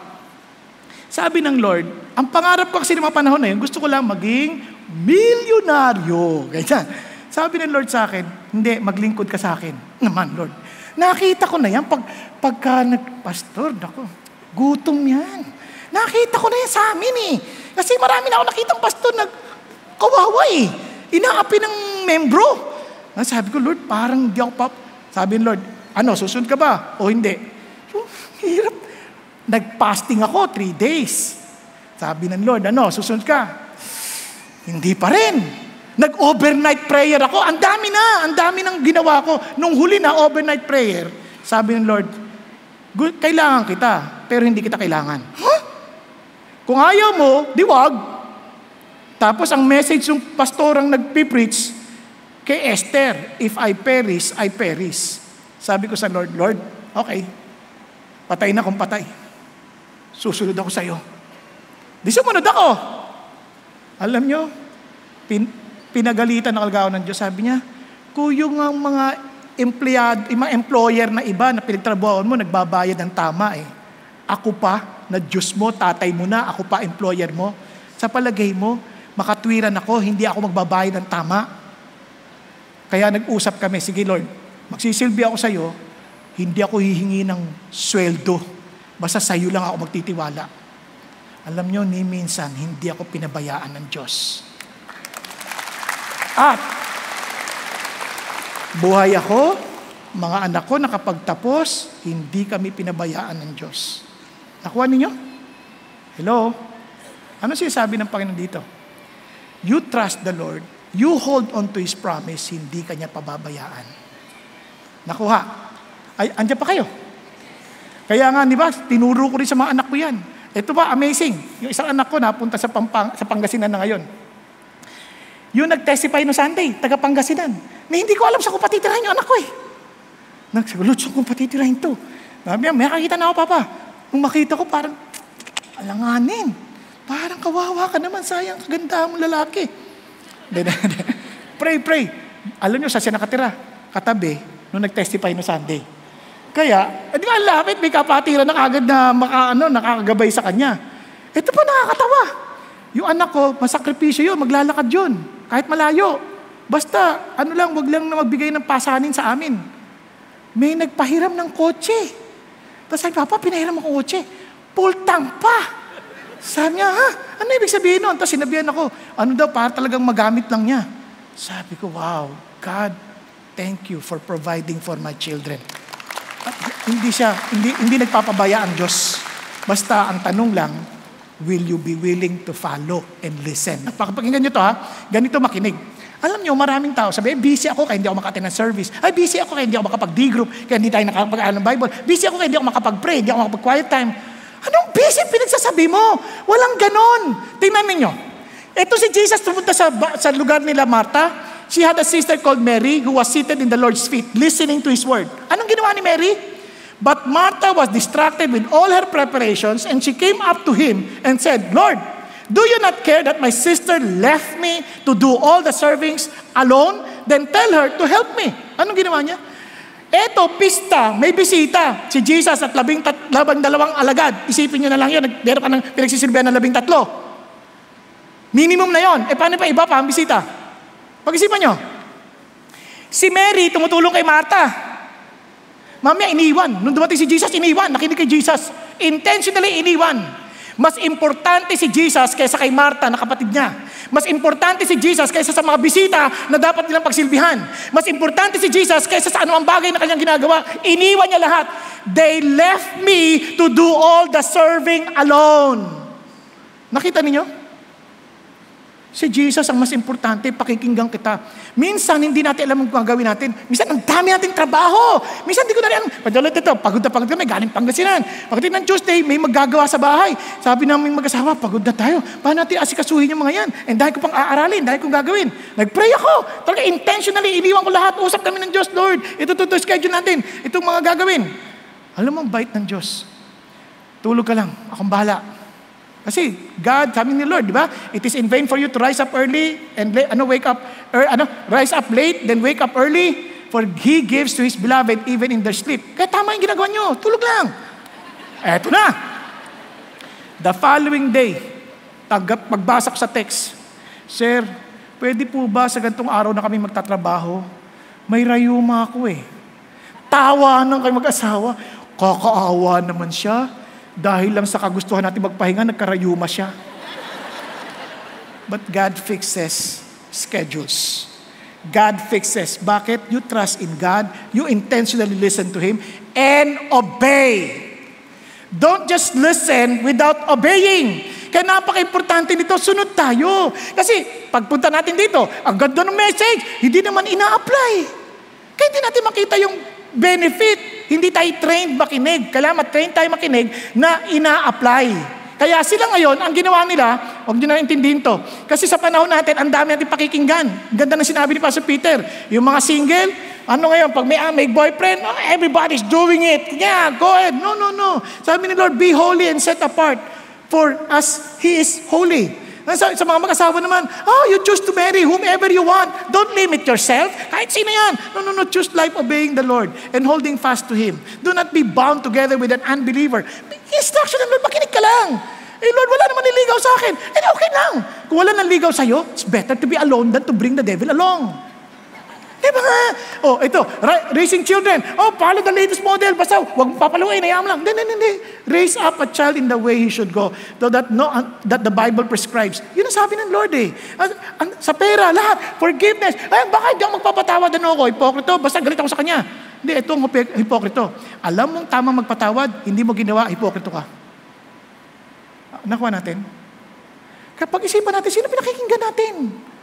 sabi ng Lord, ang pangarap ko kasi ng mga panahon na yun, gusto ko lang maging milyonaryo. Ganyan. Sabi ng Lord sa akin, hindi, maglingkod ka sa akin. Naman, Lord. Nakita ko na yan. Pag, pagka nagpastor, ako, gutom yan. Nakita ko na yan sa amin eh. Kasi marami na ako nakitang pastor na kawawa eh. Inaapi ng membro. Sabi ko, Lord, parang di ako pap. Sabi ng Lord, ano, susunod ka ba? O hindi? So, hirap. Nag-fasting ako, three days. Sabi ng Lord, ano, susunod ka? Hindi pa rin. Nag-overnight prayer ako. Ang dami na. Ang dami ng ginawa ko. Nung huli na overnight prayer, sabi ng Lord, kailangan kita, pero hindi kita kailangan. Huh? Kung ayaw mo, di wag. Tapos ang message ng pastorang nagpipreach kay Esther, if I perish, I perish. Sabi ko sa Lord, Lord, okay, patay na kung patay. Susunod ako sa iyo. Di sumunod ako. Alam nyo, pin, pinagalitan ng alagaw ng Diyos. Sabi niya, kung yung mga empleyado, yung mga employer na iba na pinagtrabahoan mo, nagbabayad ng tama eh. Ako pa, na Diyos mo, tatay mo na, ako pa employer mo. Sa palagay mo, makatwiran ako, hindi ako magbabayad ng tama. Kaya nag-usap kami, sige Lord, magsisilbi ako sa iyo, hindi ako hihingi ng sweldo. Basta sa iyo lang ako magtitiwala. Alam nyo, ni minsan, hindi ako pinabayaan ng Diyos. At, buhay ako, mga anak ko nakapagtapos, hindi kami pinabayaan ng Diyos. Nakuha ninyo? Hello? Ano sinasabi ng Panginoon dito? You trust the Lord, you hold on to His promise, hindi ka niya pababayaan. Nakuha. Ay, andyan pa kayo. Kaya nga, di ba, tinuro ko rin sa mga anak ko yan. Ito ba, amazing. Yung isang anak ko napunta sa, Pampang, sa Pangasinan na ngayon. Yung nag-testify no Sunday, taga Pangasinan. Na hindi ko alam sa kung patitirahin yung anak ko eh. Nagsabi, Lord, saan kung patitirahin to? Sabi niya, may kakita na ako, Papa. Nung makita ko, parang, alanganin. Parang kawawa ka naman, sayang, kaganda mong lalaki. Pray, pray. Alam niyo, sa siya nakatira, katabi, nung nag-testify no Sunday. Kaya, di ba, lapit, may kapatiran na kagad na maka, ano, nakakagabay sa kanya. Ito pa nakakatawa. Yung anak ko, masakripisyo yun, maglalakad yun, kahit malayo. Basta, ano lang, wag lang na magbigay ng pasanin sa amin. May nagpahiram ng kotse. Tapos sabi, Papa, pinahiram ako kotse. Full tank pa. Sabi niya, ha? Ano ibig sabihin nun? Tapos sinabihan ako, ano daw, para talagang magamit lang niya. Sabi ko, wow, God, thank you for providing for my children. Hindi siya, hindi, hindi nagpapabaya ang Diyos. Basta ang tanong lang, will you be willing to follow and listen? Pakinggan nyo to ha, ganito makinig. Alam nyo, maraming tao, sabi, eh, busy ako kaya hindi ako maka-attend ng service. Ay, busy ako kaya hindi ako makapag-D group, kaya hindi tayo nakapag-aaral ng Bible. Busy ako kaya hindi ako makapag-pray, hindi ako makapag-quiet time. Anong busy pinagsasabi mo? Walang ganon. Tingnan ninyo. Ito si Jesus pumunta sa, sa lugar nila Martha. She had a sister called Mary who was seated in the Lord's feet, listening to His word. Anong ginawa ni Mary? But Martha was distracted with all her preparations, and she came up to Him and said, Lord, do you not care that my sister left me to do all the servings alone? Then tell her to help me. Anong ginawa niya? Eto, pista, may bisita. Si Jesus at labing, tat, labing dalawang alagad. Isipin nyo na lang yun, meron ka ng pinagsisilbihan ng labing tatlo. Minimum na yon. E paano pa iba pa ang bisita? Pag-isipan nyo, si Mary tumutulong kay Martha. Mamaya iniwan. Nung dumating si Jesus, iniwan. Nakinig kay Jesus. Intentionally iniwan. Mas importante si Jesus kaysa kay Martha na kapatid niya. Mas importante si Jesus kaysa sa mga bisita na dapat nilang pagsilbihan. Mas importante si Jesus kaysa sa anumang bagay na kanyang ginagawa. Iniwan niya lahat. They left me to do all the serving alone. Nakita niyo? Si Jesus ang mas importante, pakikinggan kita. Minsan, hindi natin alam kung gagawin natin. Minsan, ang dami nating trabaho. Minsan, di ko na rin, padulot ito, pagod na pagod kami, galing Pangasinan. Pagdating ng Tuesday, may maggagawa sa bahay. Sabi namin mag-asawa, pagod na tayo. Paano natin asikasuhin yung mga yan? And dahil ko pang aaralin, dahil kong gagawin. Nag-pray ako. Talaga, intentionally, iniwan ko lahat. Usap kami ng Diyos, Lord. Ito, ito, ito, schedule natin. Itong mga gagawin. Alam mo, ang bait ng Diyos. Tulog ka lang. Akong bahala. Kasi God, sabi ni Lord, di ba? It is in vain for you to rise up early and late, ano, wake up, er, ano, rise up late, then wake up early, for He gives to His beloved even in their sleep. Kaya tama yung ginagawa nyo, tulog lang. Eto na. The following day, tagap, magbasa ko sa text, Sir, pwede po ba sa ganitong araw na kami magtatrabaho? May rayuma ako eh. Tawa ng kayo mag-asawa. Kakaawa naman siya. Dahil lang sa kagustuhan natin magpahinga, nagkarayuma siya. But God fixes schedules. God fixes. Bakit? You trust in God. You intentionally listen to Him and obey. Don't just listen without obeying. Kaya napaka-importante nito, sunod tayo. Kasi pagpunta natin dito, ang ganda ng message, hindi naman ina-apply. Kaya hindi natin makita yung benefit. Hindi tayo trained makinig. Kailangan mat-train tayo makinig na ina-apply. Kaya sila ngayon, ang ginawa nila, huwag nyo na intindihin to. Kasi sa panahon natin, ang dami natin pakikinggan. Ganda na sinabi ni Pastor Peter. Yung mga single, ano ngayon, pag may, ah, may boyfriend, oh, everybody's doing it. Yeah, go ahead. No, no, no. Sabi ni Lord, be holy and set apart. For as He is holy. Sa, sa mga mag-asawa naman, oh, you choose to marry whomever you want. Don't limit yourself. Kahit sino yan. No, no, no. Choose life obeying the Lord and holding fast to Him. Do not be bound together with an unbeliever. Instruction ng Lord, makinig ka lang. Eh, Lord, wala naman niligaw sa akin. Eh, okay lang. Kung wala nang ligaw sa'yo, it's better to be alone than to bring the devil along. Diba nga? Oh, ito, ra- raising children. Oh, follow the latest model. Basta, huwag papaluin, hayaan lang. Hindi, hindi, hindi. Raise up a child in the way he should go. So that, no, uh, that the Bible prescribes. Yun ang sabi ng Lord eh. Uh, uh, sa pera, lahat. Forgiveness. Ay, baka hindi ako magpapatawad. Ano ako? Hipokrito. Basta galit ako sa kanya. Hindi, ito ang hipokrito. Alam mong tamang magpatawad, hindi mo ginawa, hipokrito ka. Uh, nakuha natin? Kapag isipan natin, sino pinakikinggan natin?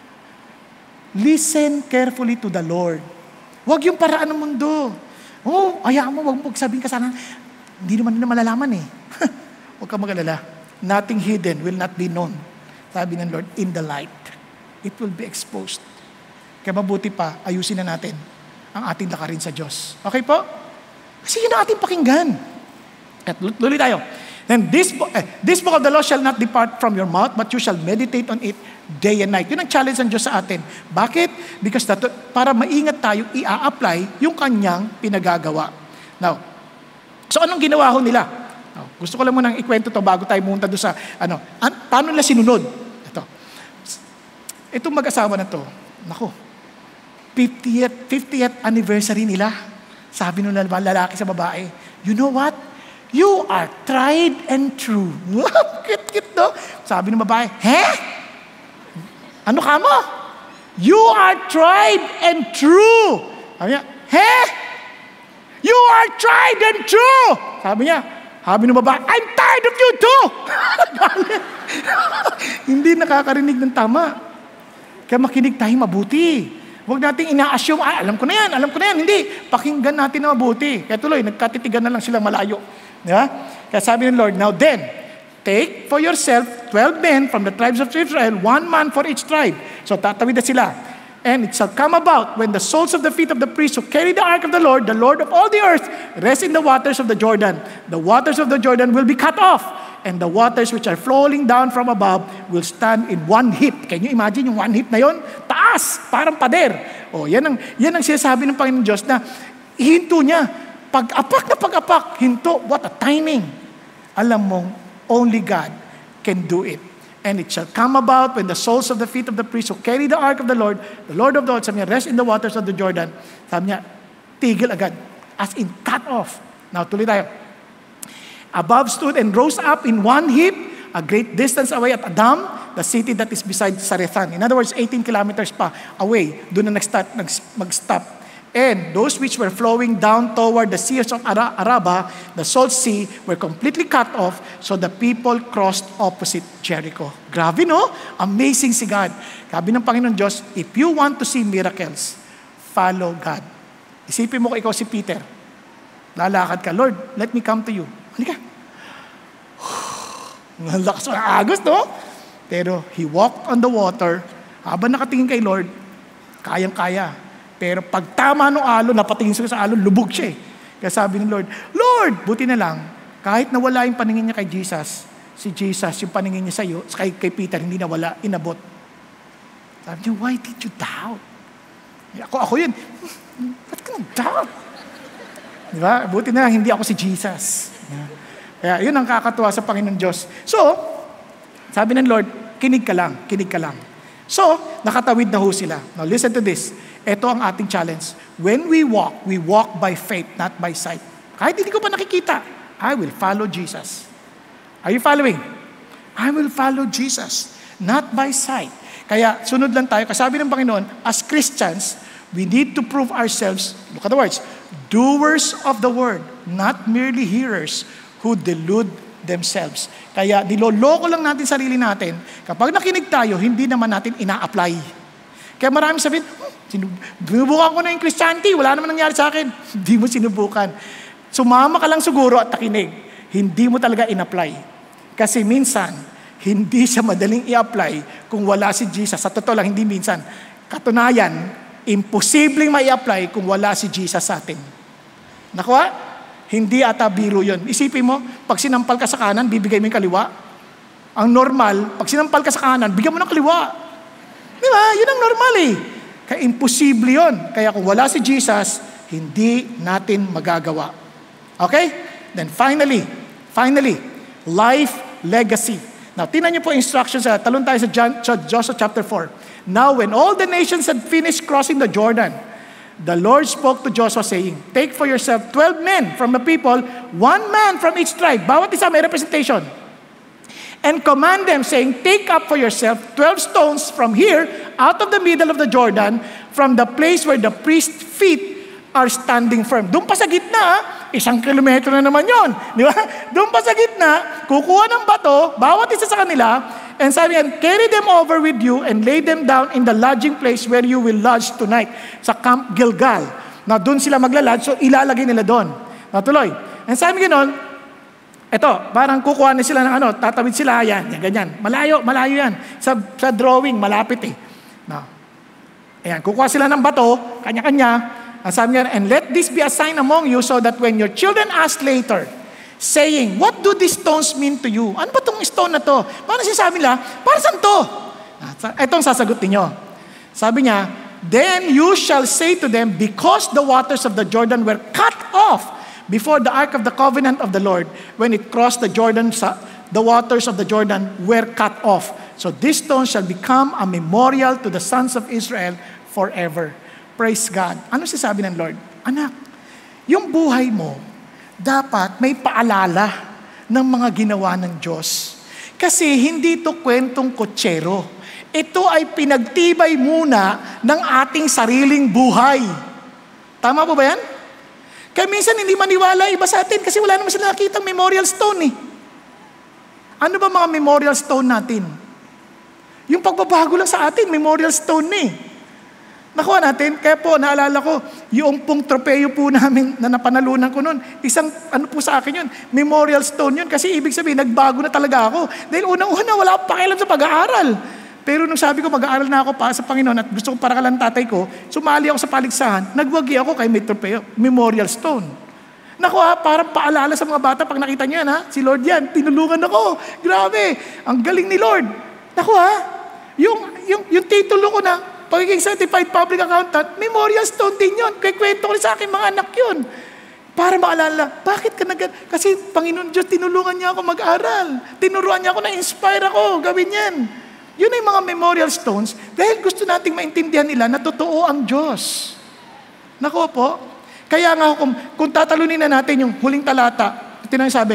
Listen carefully to the Lord. Huwag yung paraan ng mundo. Oh, hayaan mo, huwag mo sabihin ka sana, hindi naman nila malalaman eh. Huwag ka mag-alala. Nothing hidden will not be known. Sabi ng Lord, in the light. It will be exposed. Kaya mabuti pa, ayusin na natin ang ating lakarin sa Diyos. Okay po? Kasi yun ang ating pakinggan. At tuloy tayo. Then this, eh, this book of the law shall not depart from your mouth, but you shall meditate on it day and night. Yun ang challenge ng Diyos sa atin. Bakit? Because that, para maingat tayo, i-apply yung kanyang pinagagawa. Now, so anong ginawa ho nila? Now, gusto ko lang munang ikwento to bago tayo pumunta doon sa, ano, an, paano nila sinunod? Ito. Itong mag-asawa na to, naku, fiftieth, fiftieth anniversary nila. Sabi nung lalaki sa babae, you know what? You are tried and true. Kit-kit, no? Sabi ng babae, he? Ano ka mo? You are tried and true. Sabi niya, he? You are tried and true. Sabi niya, sabi ng babae, I'm tired of you too. Hindi nakakarinig ng tama. Kaya makinig tayo mabuti. Huwag nating ina-assume, ah, alam ko na yan, alam ko na yan. Hindi, pakinggan natin na mabuti. Kaya tuloy, nagkatitigan na lang sila malayo. Diba? Kaya sabi ng Lord, now then, take for yourself twelve men from the tribes of Israel, one man for each tribe. So tatawid na sila. And it shall come about when the soles of the feet of the priests who carry the ark of the Lord, the Lord of all the earth, rest in the waters of the Jordan. The waters of the Jordan will be cut off, and the waters which are flowing down from above will stand in one heap. Can you imagine yung one heap na yon? Taas, parang pader. Oh, yan ang, yan ang sinasabi ng Panginoon Diyos na hinto niya. Pag-apak na pag-apak, hinto. What a timing. Alam mong, only God can do it. And it shall come about when the soles of the feet of the priests who carry the ark of the Lord, the Lord of the Lord, sabi niya, rest in the waters of the Jordan. Sabi niya, tigil agad. As in, cut off. Now, tuloy tayo. Above stood and rose up in one heap a great distance away at Adam, the city that is beside Sarethan. In other words, eighteen kilometers pa away. Doon na nag-start, mag-stop. And those which were flowing down toward the seas of Ara- Araba, the Salt Sea, were completely cut off, so the people crossed opposite Jericho. Grabe, no? Amazing si God. Grabe ng Panginoon Diyos, if you want to see miracles, follow God. Isipin mo ko ikaw si Peter. Lalakad ka, Lord, let me come to you. Halika. Ang lakas ng agos, no? Pero he walked on the water. Habang nakatingin kay Lord, kayang-kaya. Pero pag tama ng alon, napatingin siya sa alon, lubog siya eh. Kaya sabi ng Lord, Lord, buti na lang, kahit nawala yung paningin niya kay Jesus, si Jesus, yung paningin niya sa iyo, kay, kay Peter, hindi nawala, inabot. Sabi niya, why did you doubt? Ako, ako yun. Ba't ka nag-doubt? Di ba? Buti na lang, hindi ako si Jesus. Kaya yun ang kakatuwa sa Panginoon Diyos. So, sabi ng Lord, kinig ka lang, kinig ka lang. So, nakatawid na ho sila. Now, listen to this. Ito ang ating challenge. When we walk, we walk by faith, not by sight. Kahit hindi ko pa nakikita, I will follow Jesus. Are you following? I will follow Jesus, not by sight. Kaya sunod lang tayo. Kasabi ng Panginoon, as Christians, we need to prove ourselves, look at the words, doers of the word, not merely hearers who delude themselves. Kaya niloloko lang natin sarili natin. Kapag nakinig tayo, hindi naman natin ina-apply. Kaya marami sabihin, sinubukan ko na yung Christianity, wala naman nangyari sa akin. Hindi mo sinubukan. Sumama ka lang siguro at nakinig. Hindi mo talaga in-apply. Kasi minsan, hindi siya madaling i-apply kung wala si Jesus. Sa totoo lang, hindi minsan. Katunayan, imposibleng ma-i-apply kung wala si Jesus sa atin. Nakuha? Hindi ata biro yun. Isipin mo, pag sinampal ka sa kanan, bibigay mo yung kaliwa. Ang normal, pag sinampal ka sa kanan, bigyan mo ng kaliwa. Di ba? Yun ang normal eh. Kaya imposible yun. Kaya kung wala si Jesus, hindi natin magagawa. Okay? Then finally, finally, life legacy. Now, tingnan niyo po instructions. Uh, talon tayo sa John, Joshua chapter four. Now, when all the nations had finished crossing the Jordan, the Lord spoke to Joshua saying, take for yourself twelve men from the people, one man from each tribe. Bawat isa may representation. And command them, saying, take up for yourself twelve stones from here, out of the middle of the Jordan, from the place where the priest's feet are standing firm. Doon pa sa gitna, isang kilometro na naman yon, di ba? Doon pa sa gitna, kukuha ng bato, bawat isa sa kanila, and sabi yan, carry them over with you and lay them down in the lodging place where you will lodge tonight, sa Camp Gilgal. Na doon sila maglalodge, so ilalagay nila doon. Natuloy. And sabi ganoon, ito, parang kukuha na sila ng ano, tatawid sila, yan, yan, ganyan. Malayo, malayo yan. Sa, sa drawing, malapit eh. No. Ayan, kukuha sila ng bato, kanya-kanya. Ang sabi niya, and let this be a sign among you so that when your children ask later, saying, what do these stones mean to you? Ano ba itong stone na to? Paano sinasabi nila? Para saan to? Itong sasagot niyo. Sabi niya, then you shall say to them, because the waters of the Jordan were cut off before the ark of the covenant of the Lord, when it crossed the Jordan, the waters of the Jordan were cut off. So this stone shall become a memorial to the sons of Israel forever. Praise God. Ano sinasabi ng Lord? Anak, yung buhay mo, dapat may paalala ng mga ginawa ng Diyos. Kasi hindi ito kwentong kotsero. Ito ay pinagtibay muna ng ating sariling buhay. Tama po ba yan? Kaya minsan hindi maniwala iba sa atin kasi wala naman sila nakitang memorial stone eh. Ano ba mga memorial stone natin? Yung pagbabago lang sa atin, memorial stone eh. Nakuha natin, kaya po naalala ko, yung pong tropeyo po namin na napanalunan ko noon, isang ano po sa akin yun, memorial stone yun kasi ibig sabihin, nagbago na talaga ako. Dahil unang-una, wala akong pakialam sa pag-aaral. Pero nung sabi ko, mag-aaral na ako para sa Panginoon at gusto ko para kalang tatay ko, sumali ako sa paligsahan, nagwagi ako kay may tropeyo, memorial stone. Nakuha, parang paalala sa mga bata, pag nakita niyo yan, ha? Si Lord yan, tinulungan ako. Grabe, ang galing ni Lord. Nakuha, yung, yung, yung titulo ko na, pagiging certified public accountant, memorial stone din yun. Kaya kwento ko rin sa aking mga anak yun. Para maalala, bakit ka nag... Kasi Panginoon Diyos, tinulungan niya ako mag-aral. Tinuruan niya ako, na-inspire ako, gawin yan. Yun ay mga memorial stones dahil gusto nating maintindihan nila na totoo ang Diyos. Naku po. Kaya nga kung, kung tatalunin na natin yung huling talata, ito na sabi,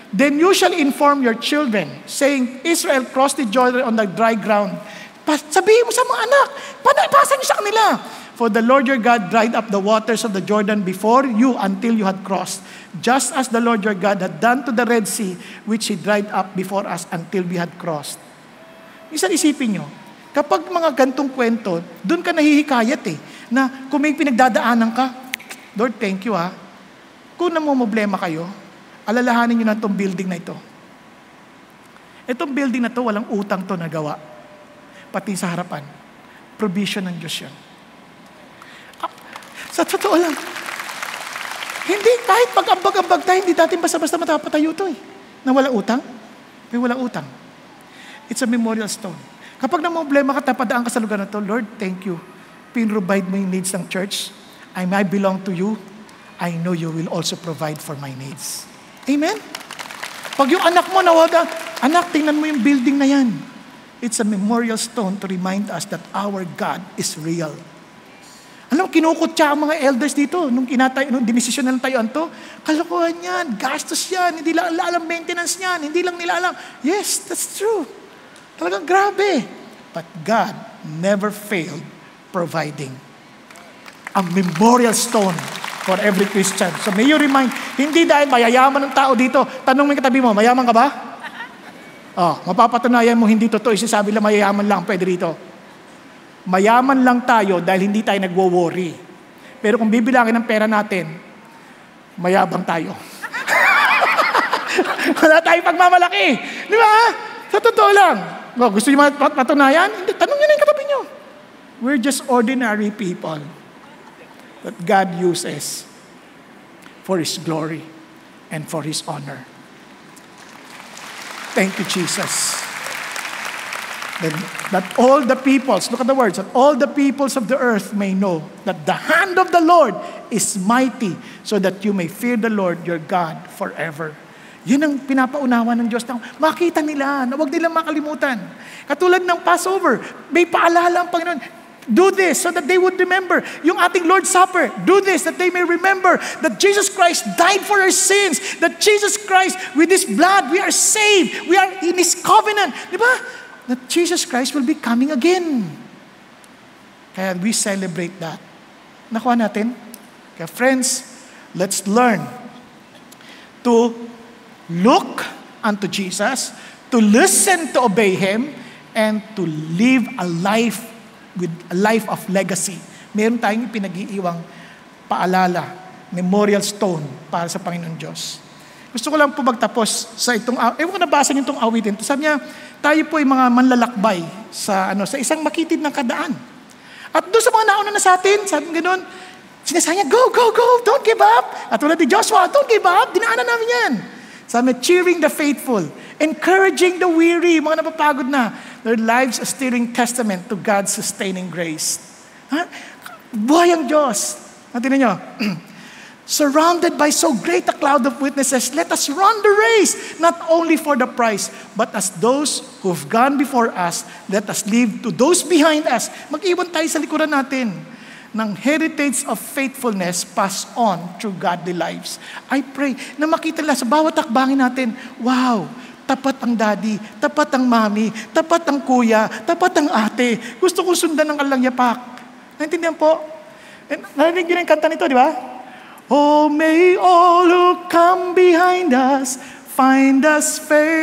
Then you shall inform your children, saying, Israel crossed the Jordan on the dry ground. Sabihin mo sa mga anak, pasa niyo sa kanila. For the Lord your God dried up the waters of the Jordan before you until you had crossed, just as the Lord your God had done to the Red Sea, which He dried up before us until we had crossed. Minsan isipin nyo, kapag mga gantong kwento, doon ka nahihikayat eh, na kung may pinagdadaanan ka, Lord, thank you ha. Kung namumblema kayo, alalahanin nyo na itong building na ito. Itong building na ito, walang utang to nagawa. Pati sa harapan. Provision ng Diyos yan. Ah, sa totoo lang, hindi, kahit pag-ambag-ambag tayo, hindi natin basta-basta matapatayo ito eh. Na walang utang? May walang utang. It's a memorial stone. Kapag namumblema ka, tapadaan ka sa lugar na ito, Lord, thank you. Pinrovide mo yung needs ng church. I might belong to you. I know you will also provide for my needs. Amen? Pag yung anak mo nawada, anak, tingnan mo yung building na yan. It's a memorial stone to remind us that our God is real. Alam mo, kinukutya ang mga elders dito nung kinatay, nung dinesisyon na lang tayo anto. Kalokohan yan, gastos yan, hindi lang alam maintenance yan, hindi lang nila alam. Yes, that's true. Talagang grabe. But God never failed providing a memorial stone for every Christian. So may you remind, hindi dahil mayayaman ng tao dito, tanong mo yung katabi mo, mayaman ka ba? Oh, mapapatunayan mo hindi totoo, isasabi lang mayayaman lang, pwede rito. Mayaman lang tayo dahil hindi tayo nagwo-worry. Pero kung bibilangin ang pera natin, mayabang tayo. Wala tayong pagmamalaki. Di ba? Sa totoo lang. Oh, gusto niyo matunayan? Hindi, tanong niyo na yung katabi niyo. We're just ordinary people that God uses for His glory and for His honor. Thank you, Jesus. That, that all the peoples, look at the words, that all the peoples of the earth may know that the hand of the Lord is mighty, so that you may fear the Lord your God forever. Yun ang pinapaunawa ng Diyos. Makita nila, na huwag nilang makalimutan. Katulad ng Passover, may paalala ang Panginoon. Do this so that they would remember. Yung ating Lord's Supper, do this that they may remember that Jesus Christ died for our sins. That Jesus Christ, with His blood, we are saved. We are in His covenant. Di ba? That Jesus Christ will be coming again. Kaya we celebrate that. Nakuha natin? Kaya friends, let's learn to look unto Jesus, to listen to obey Him, and to live a life with a life of legacy. Meron tayong pinag-iiwang paalala, memorial stone para sa Panginoon Diyos. Gusto ko lang po magtapos sa itong, ewan ko nabasa niyo itong awitin. Sabi niya, tayo po ay mga manlalakbay sa, ano, sa isang makitid ng kadaan. At doon sa mga nauna na sa atin, sabi ganoon, sinasabi niya, go, go, go, don't give up. At tulad ni Joshua, don't give up, dinaanan namin yan. Sabi niya, cheering the faithful, encouraging the weary, mga napapagod na. Their lives a stirring testament to God's sustaining grace. Ha? Buhay ang Diyos. Natin niyo, surrounded by so great a cloud of witnesses, let us run the race, not only for the prize, but as those who've gone before us, let us leave to those behind us. Mag-iwan tayo sa likuran natin ng heritage of faithfulness passed on through godly lives. I pray na makita nila sa bawat takbangin natin, wow, tapat ang daddy, tapat ang mami, tapat ang kuya, tapat ang ate. Gusto ko sundan ng kanilang yapak. Naintindihan po? Narinig nyo na yung kanta nito, di ba? Oh, may all who come behind us find us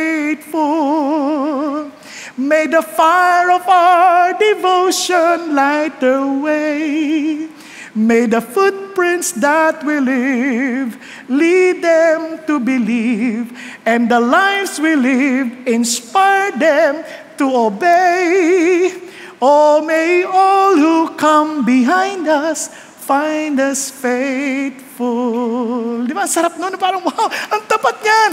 faithful. May the fire of our devotion light the way. May the footprints that we leave lead them to believe, and the lives we live inspire them to obey. Oh, may all who come behind us find us faithful. Di ba? Sarap nun. Parang, wow, ang tapat niyan.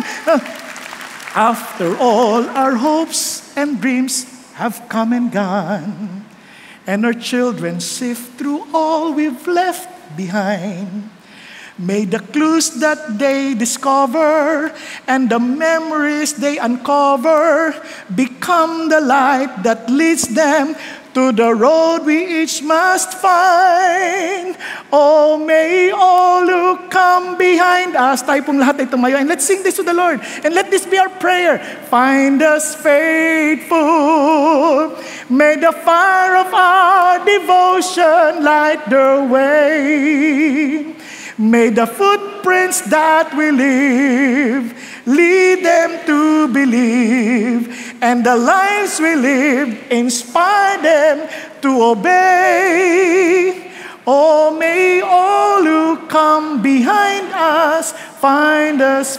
After all our hopes and dreams have come and gone, and our children sift through all we've left behind, may the clues that they discover and the memories they uncover become the light that leads them to the road we each must find. Oh, may all who come behind us, tayo pong lahat ay tumayo, and let's sing this to the Lord, and let this be our prayer. Find us faithful. May the fire of our devotion light the way. May the footprints that we leave lead them to believe, and the lives we live inspire them to obey. Oh, may all who come behind us find us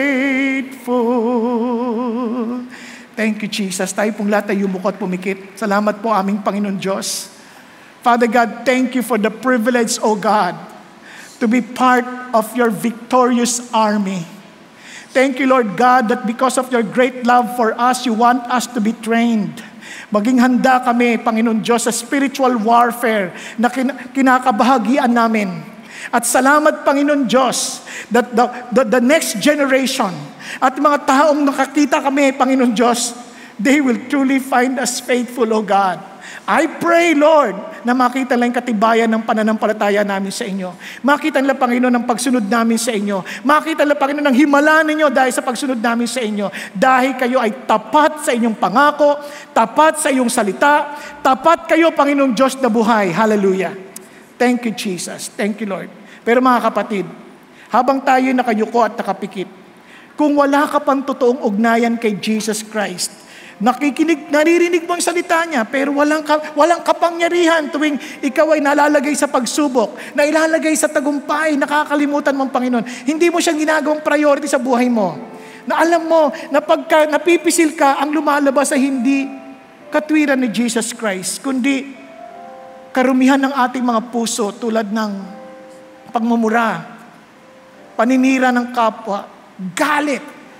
faithful. Thank you, Jesus. Tayo pong lahat ay yumuko at pumikit. Salamat po aming Panginoon Diyos. Father God, thank you for the privilege, O God, to be part of your victorious army. Thank you, Lord God, that because of your great love for us, you want us to be trained. Maging handa kami, Panginoon Diyos, sa spiritual warfare na kin- kinakabahagian namin. At salamat, Panginoon Diyos, that the, the, the next generation at mga taong nakakita kami, Panginoon Diyos, they will truly find us faithful, O God. I pray, Lord, na makita lang katibayan ng pananampalataya namin sa inyo. Makita nila, Panginoon, ng pagsunod namin sa inyo. Makita nila, Panginoon, ng himala ninyo dahil sa pagsunod namin sa inyo. Dahil kayo ay tapat sa inyong pangako, tapat sa iyong salita, tapat kayo, Panginoong Diyos na buhay. Hallelujah. Thank you, Jesus. Thank you, Lord. Pero mga kapatid, habang tayo nakayuko at nakapikit, kung wala ka pang totoong ugnayan kay Jesus Christ, nakikinig, naririnig mo ang salita niya, pero walang, walang kapangyarihan tuwing ikaw ay nalalagay sa pagsubok, na ilalagay sa tagumpay, nakakalimutan mo ang Panginoon. Hindi mo siyang ginagawang priority sa buhay mo. Na alam mo, na pagka napipisil ka, ang lumalabas ay hindi katwiran ni Jesus Christ, kundi karumihan ng ating mga puso tulad ng pagmumura, paninira ng kapwa, galit,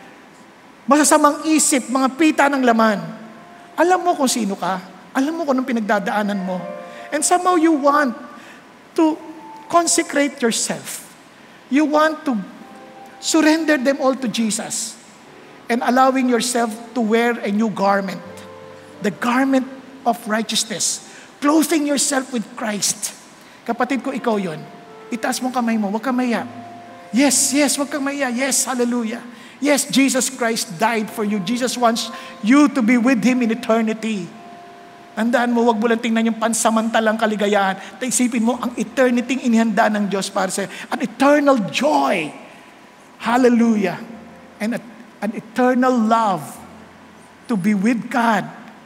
masasamang isip, mga pita ng laman. Alam mo kung sino ka. Alam mo kung anong pinagdadaanan mo. And somehow you want to consecrate yourself. You want to surrender them all to Jesus and allowing yourself to wear a new garment. The garment of righteousness. Clothing yourself with Christ. Kapatid ko, ikaw yon. Itaas mong kamay mo, huwag kang maya. Yes, yes, huwag kang maya. Yes, hallelujah. Yes, Jesus Christ died for you. Jesus wants you to be with Him in eternity. Tandaan mo, huwag mo lang tingnan yung pansamantalang kaligayahan. Isipin mo, ang eternity inihanda ng Diyos para sa an eternal joy. Hallelujah. And a, an eternal love to be with God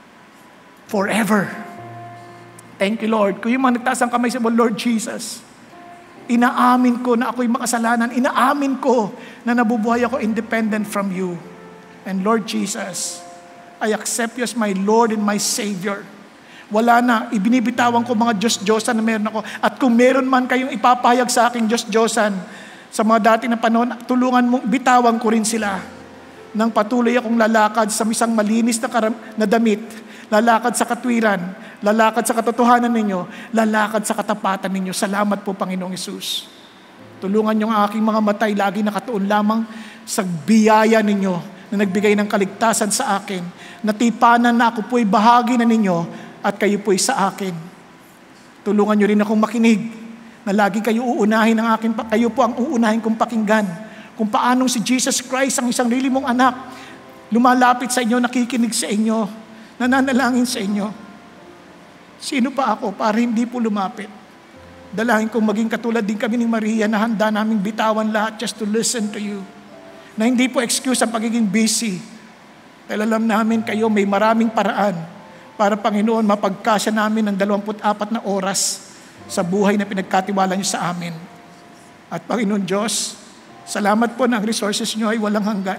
forever. Thank you, Lord. Kung yung mga nagtaas ang kamay sa mo, Lord Jesus, inaamin ko na ako'y makasalanan. Inaamin ko na nabubuhay ako independent from you. And Lord Jesus, I accept you as my Lord and my Savior. Wala na, ibinibitawan ko mga Diyos-Diyosan na meron ako. At kung meron man kayong ipapahayag sa aking Diyos-Diyosan sa mga dati na panahon, tulungan mong bitawan ko rin sila. Nang patuloy akong lalakad sa isang malinis na, karam- na damit, lalakad sa katwiran, lalakad sa katotohanan ninyo, lalakad sa katapatan ninyo. Salamat po, Panginoong Hesus. Tulungan niyo ang aking mga matay lagi nakatuon lamang sa biyaya ninyo na nagbigay ng kaligtasan sa akin. Natipanan na ako po'y bahagi na ninyo at kayo po'y sa akin. Tulungan niyo rin akong makinig na lagi kayo uunahin ng akin, kayo po ang uunahin kong pakinggan. Kung paanong si Jesus Christ, ang isang lili mong anak, lumalapit sa inyo, nakikinig sa inyo, nananalangin sa inyo. Sino pa ako para hindi po lumapit? Dalahin kong maging katulad din kami ni Maria na handa naming bitawan lahat just to listen to you. Na hindi po excuse ang pagiging busy. Dahil alam namin kayo may maraming paraan para, Panginoon, mapagkasya namin ng dalawampu't apat na oras sa buhay na pinagkatiwala niyo sa amin. At Panginoon Diyos, salamat po na ang resources niyo ay walang hanggan.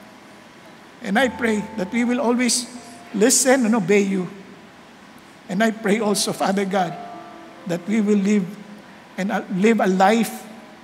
And I pray that we will always listen and obey you. And I pray also, Father God, that we will live and live a life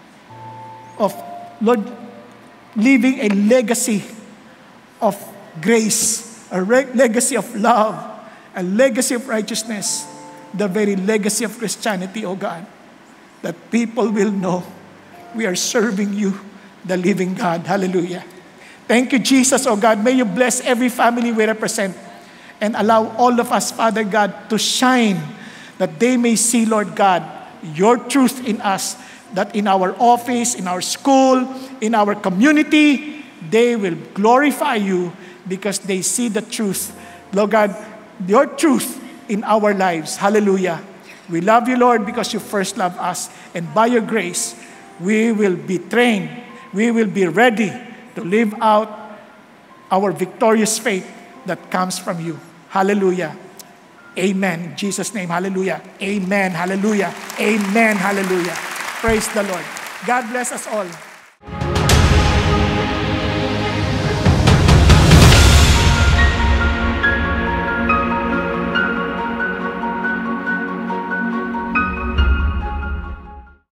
of, Lord, living a legacy of grace, a re- legacy of love, a legacy of righteousness, the very legacy of Christianity, O God, that people will know we are serving you, the living God. Hallelujah. Thank you, Jesus, O God. May you bless every family we represent. and allow all of us, Father God, to shine, that they may see, Lord God, your truth in us, that in our office, in our school, in our community, they will glorify you because they see the truth. Lord God, your truth in our lives. Hallelujah. We love you, Lord, because you first love us. And by your grace, we will be trained. We will be ready to live out our victorious faith that comes from you. Hallelujah. Amen. In Jesus' name, hallelujah. Amen. Hallelujah. Amen. Hallelujah. Praise the Lord. God bless us all.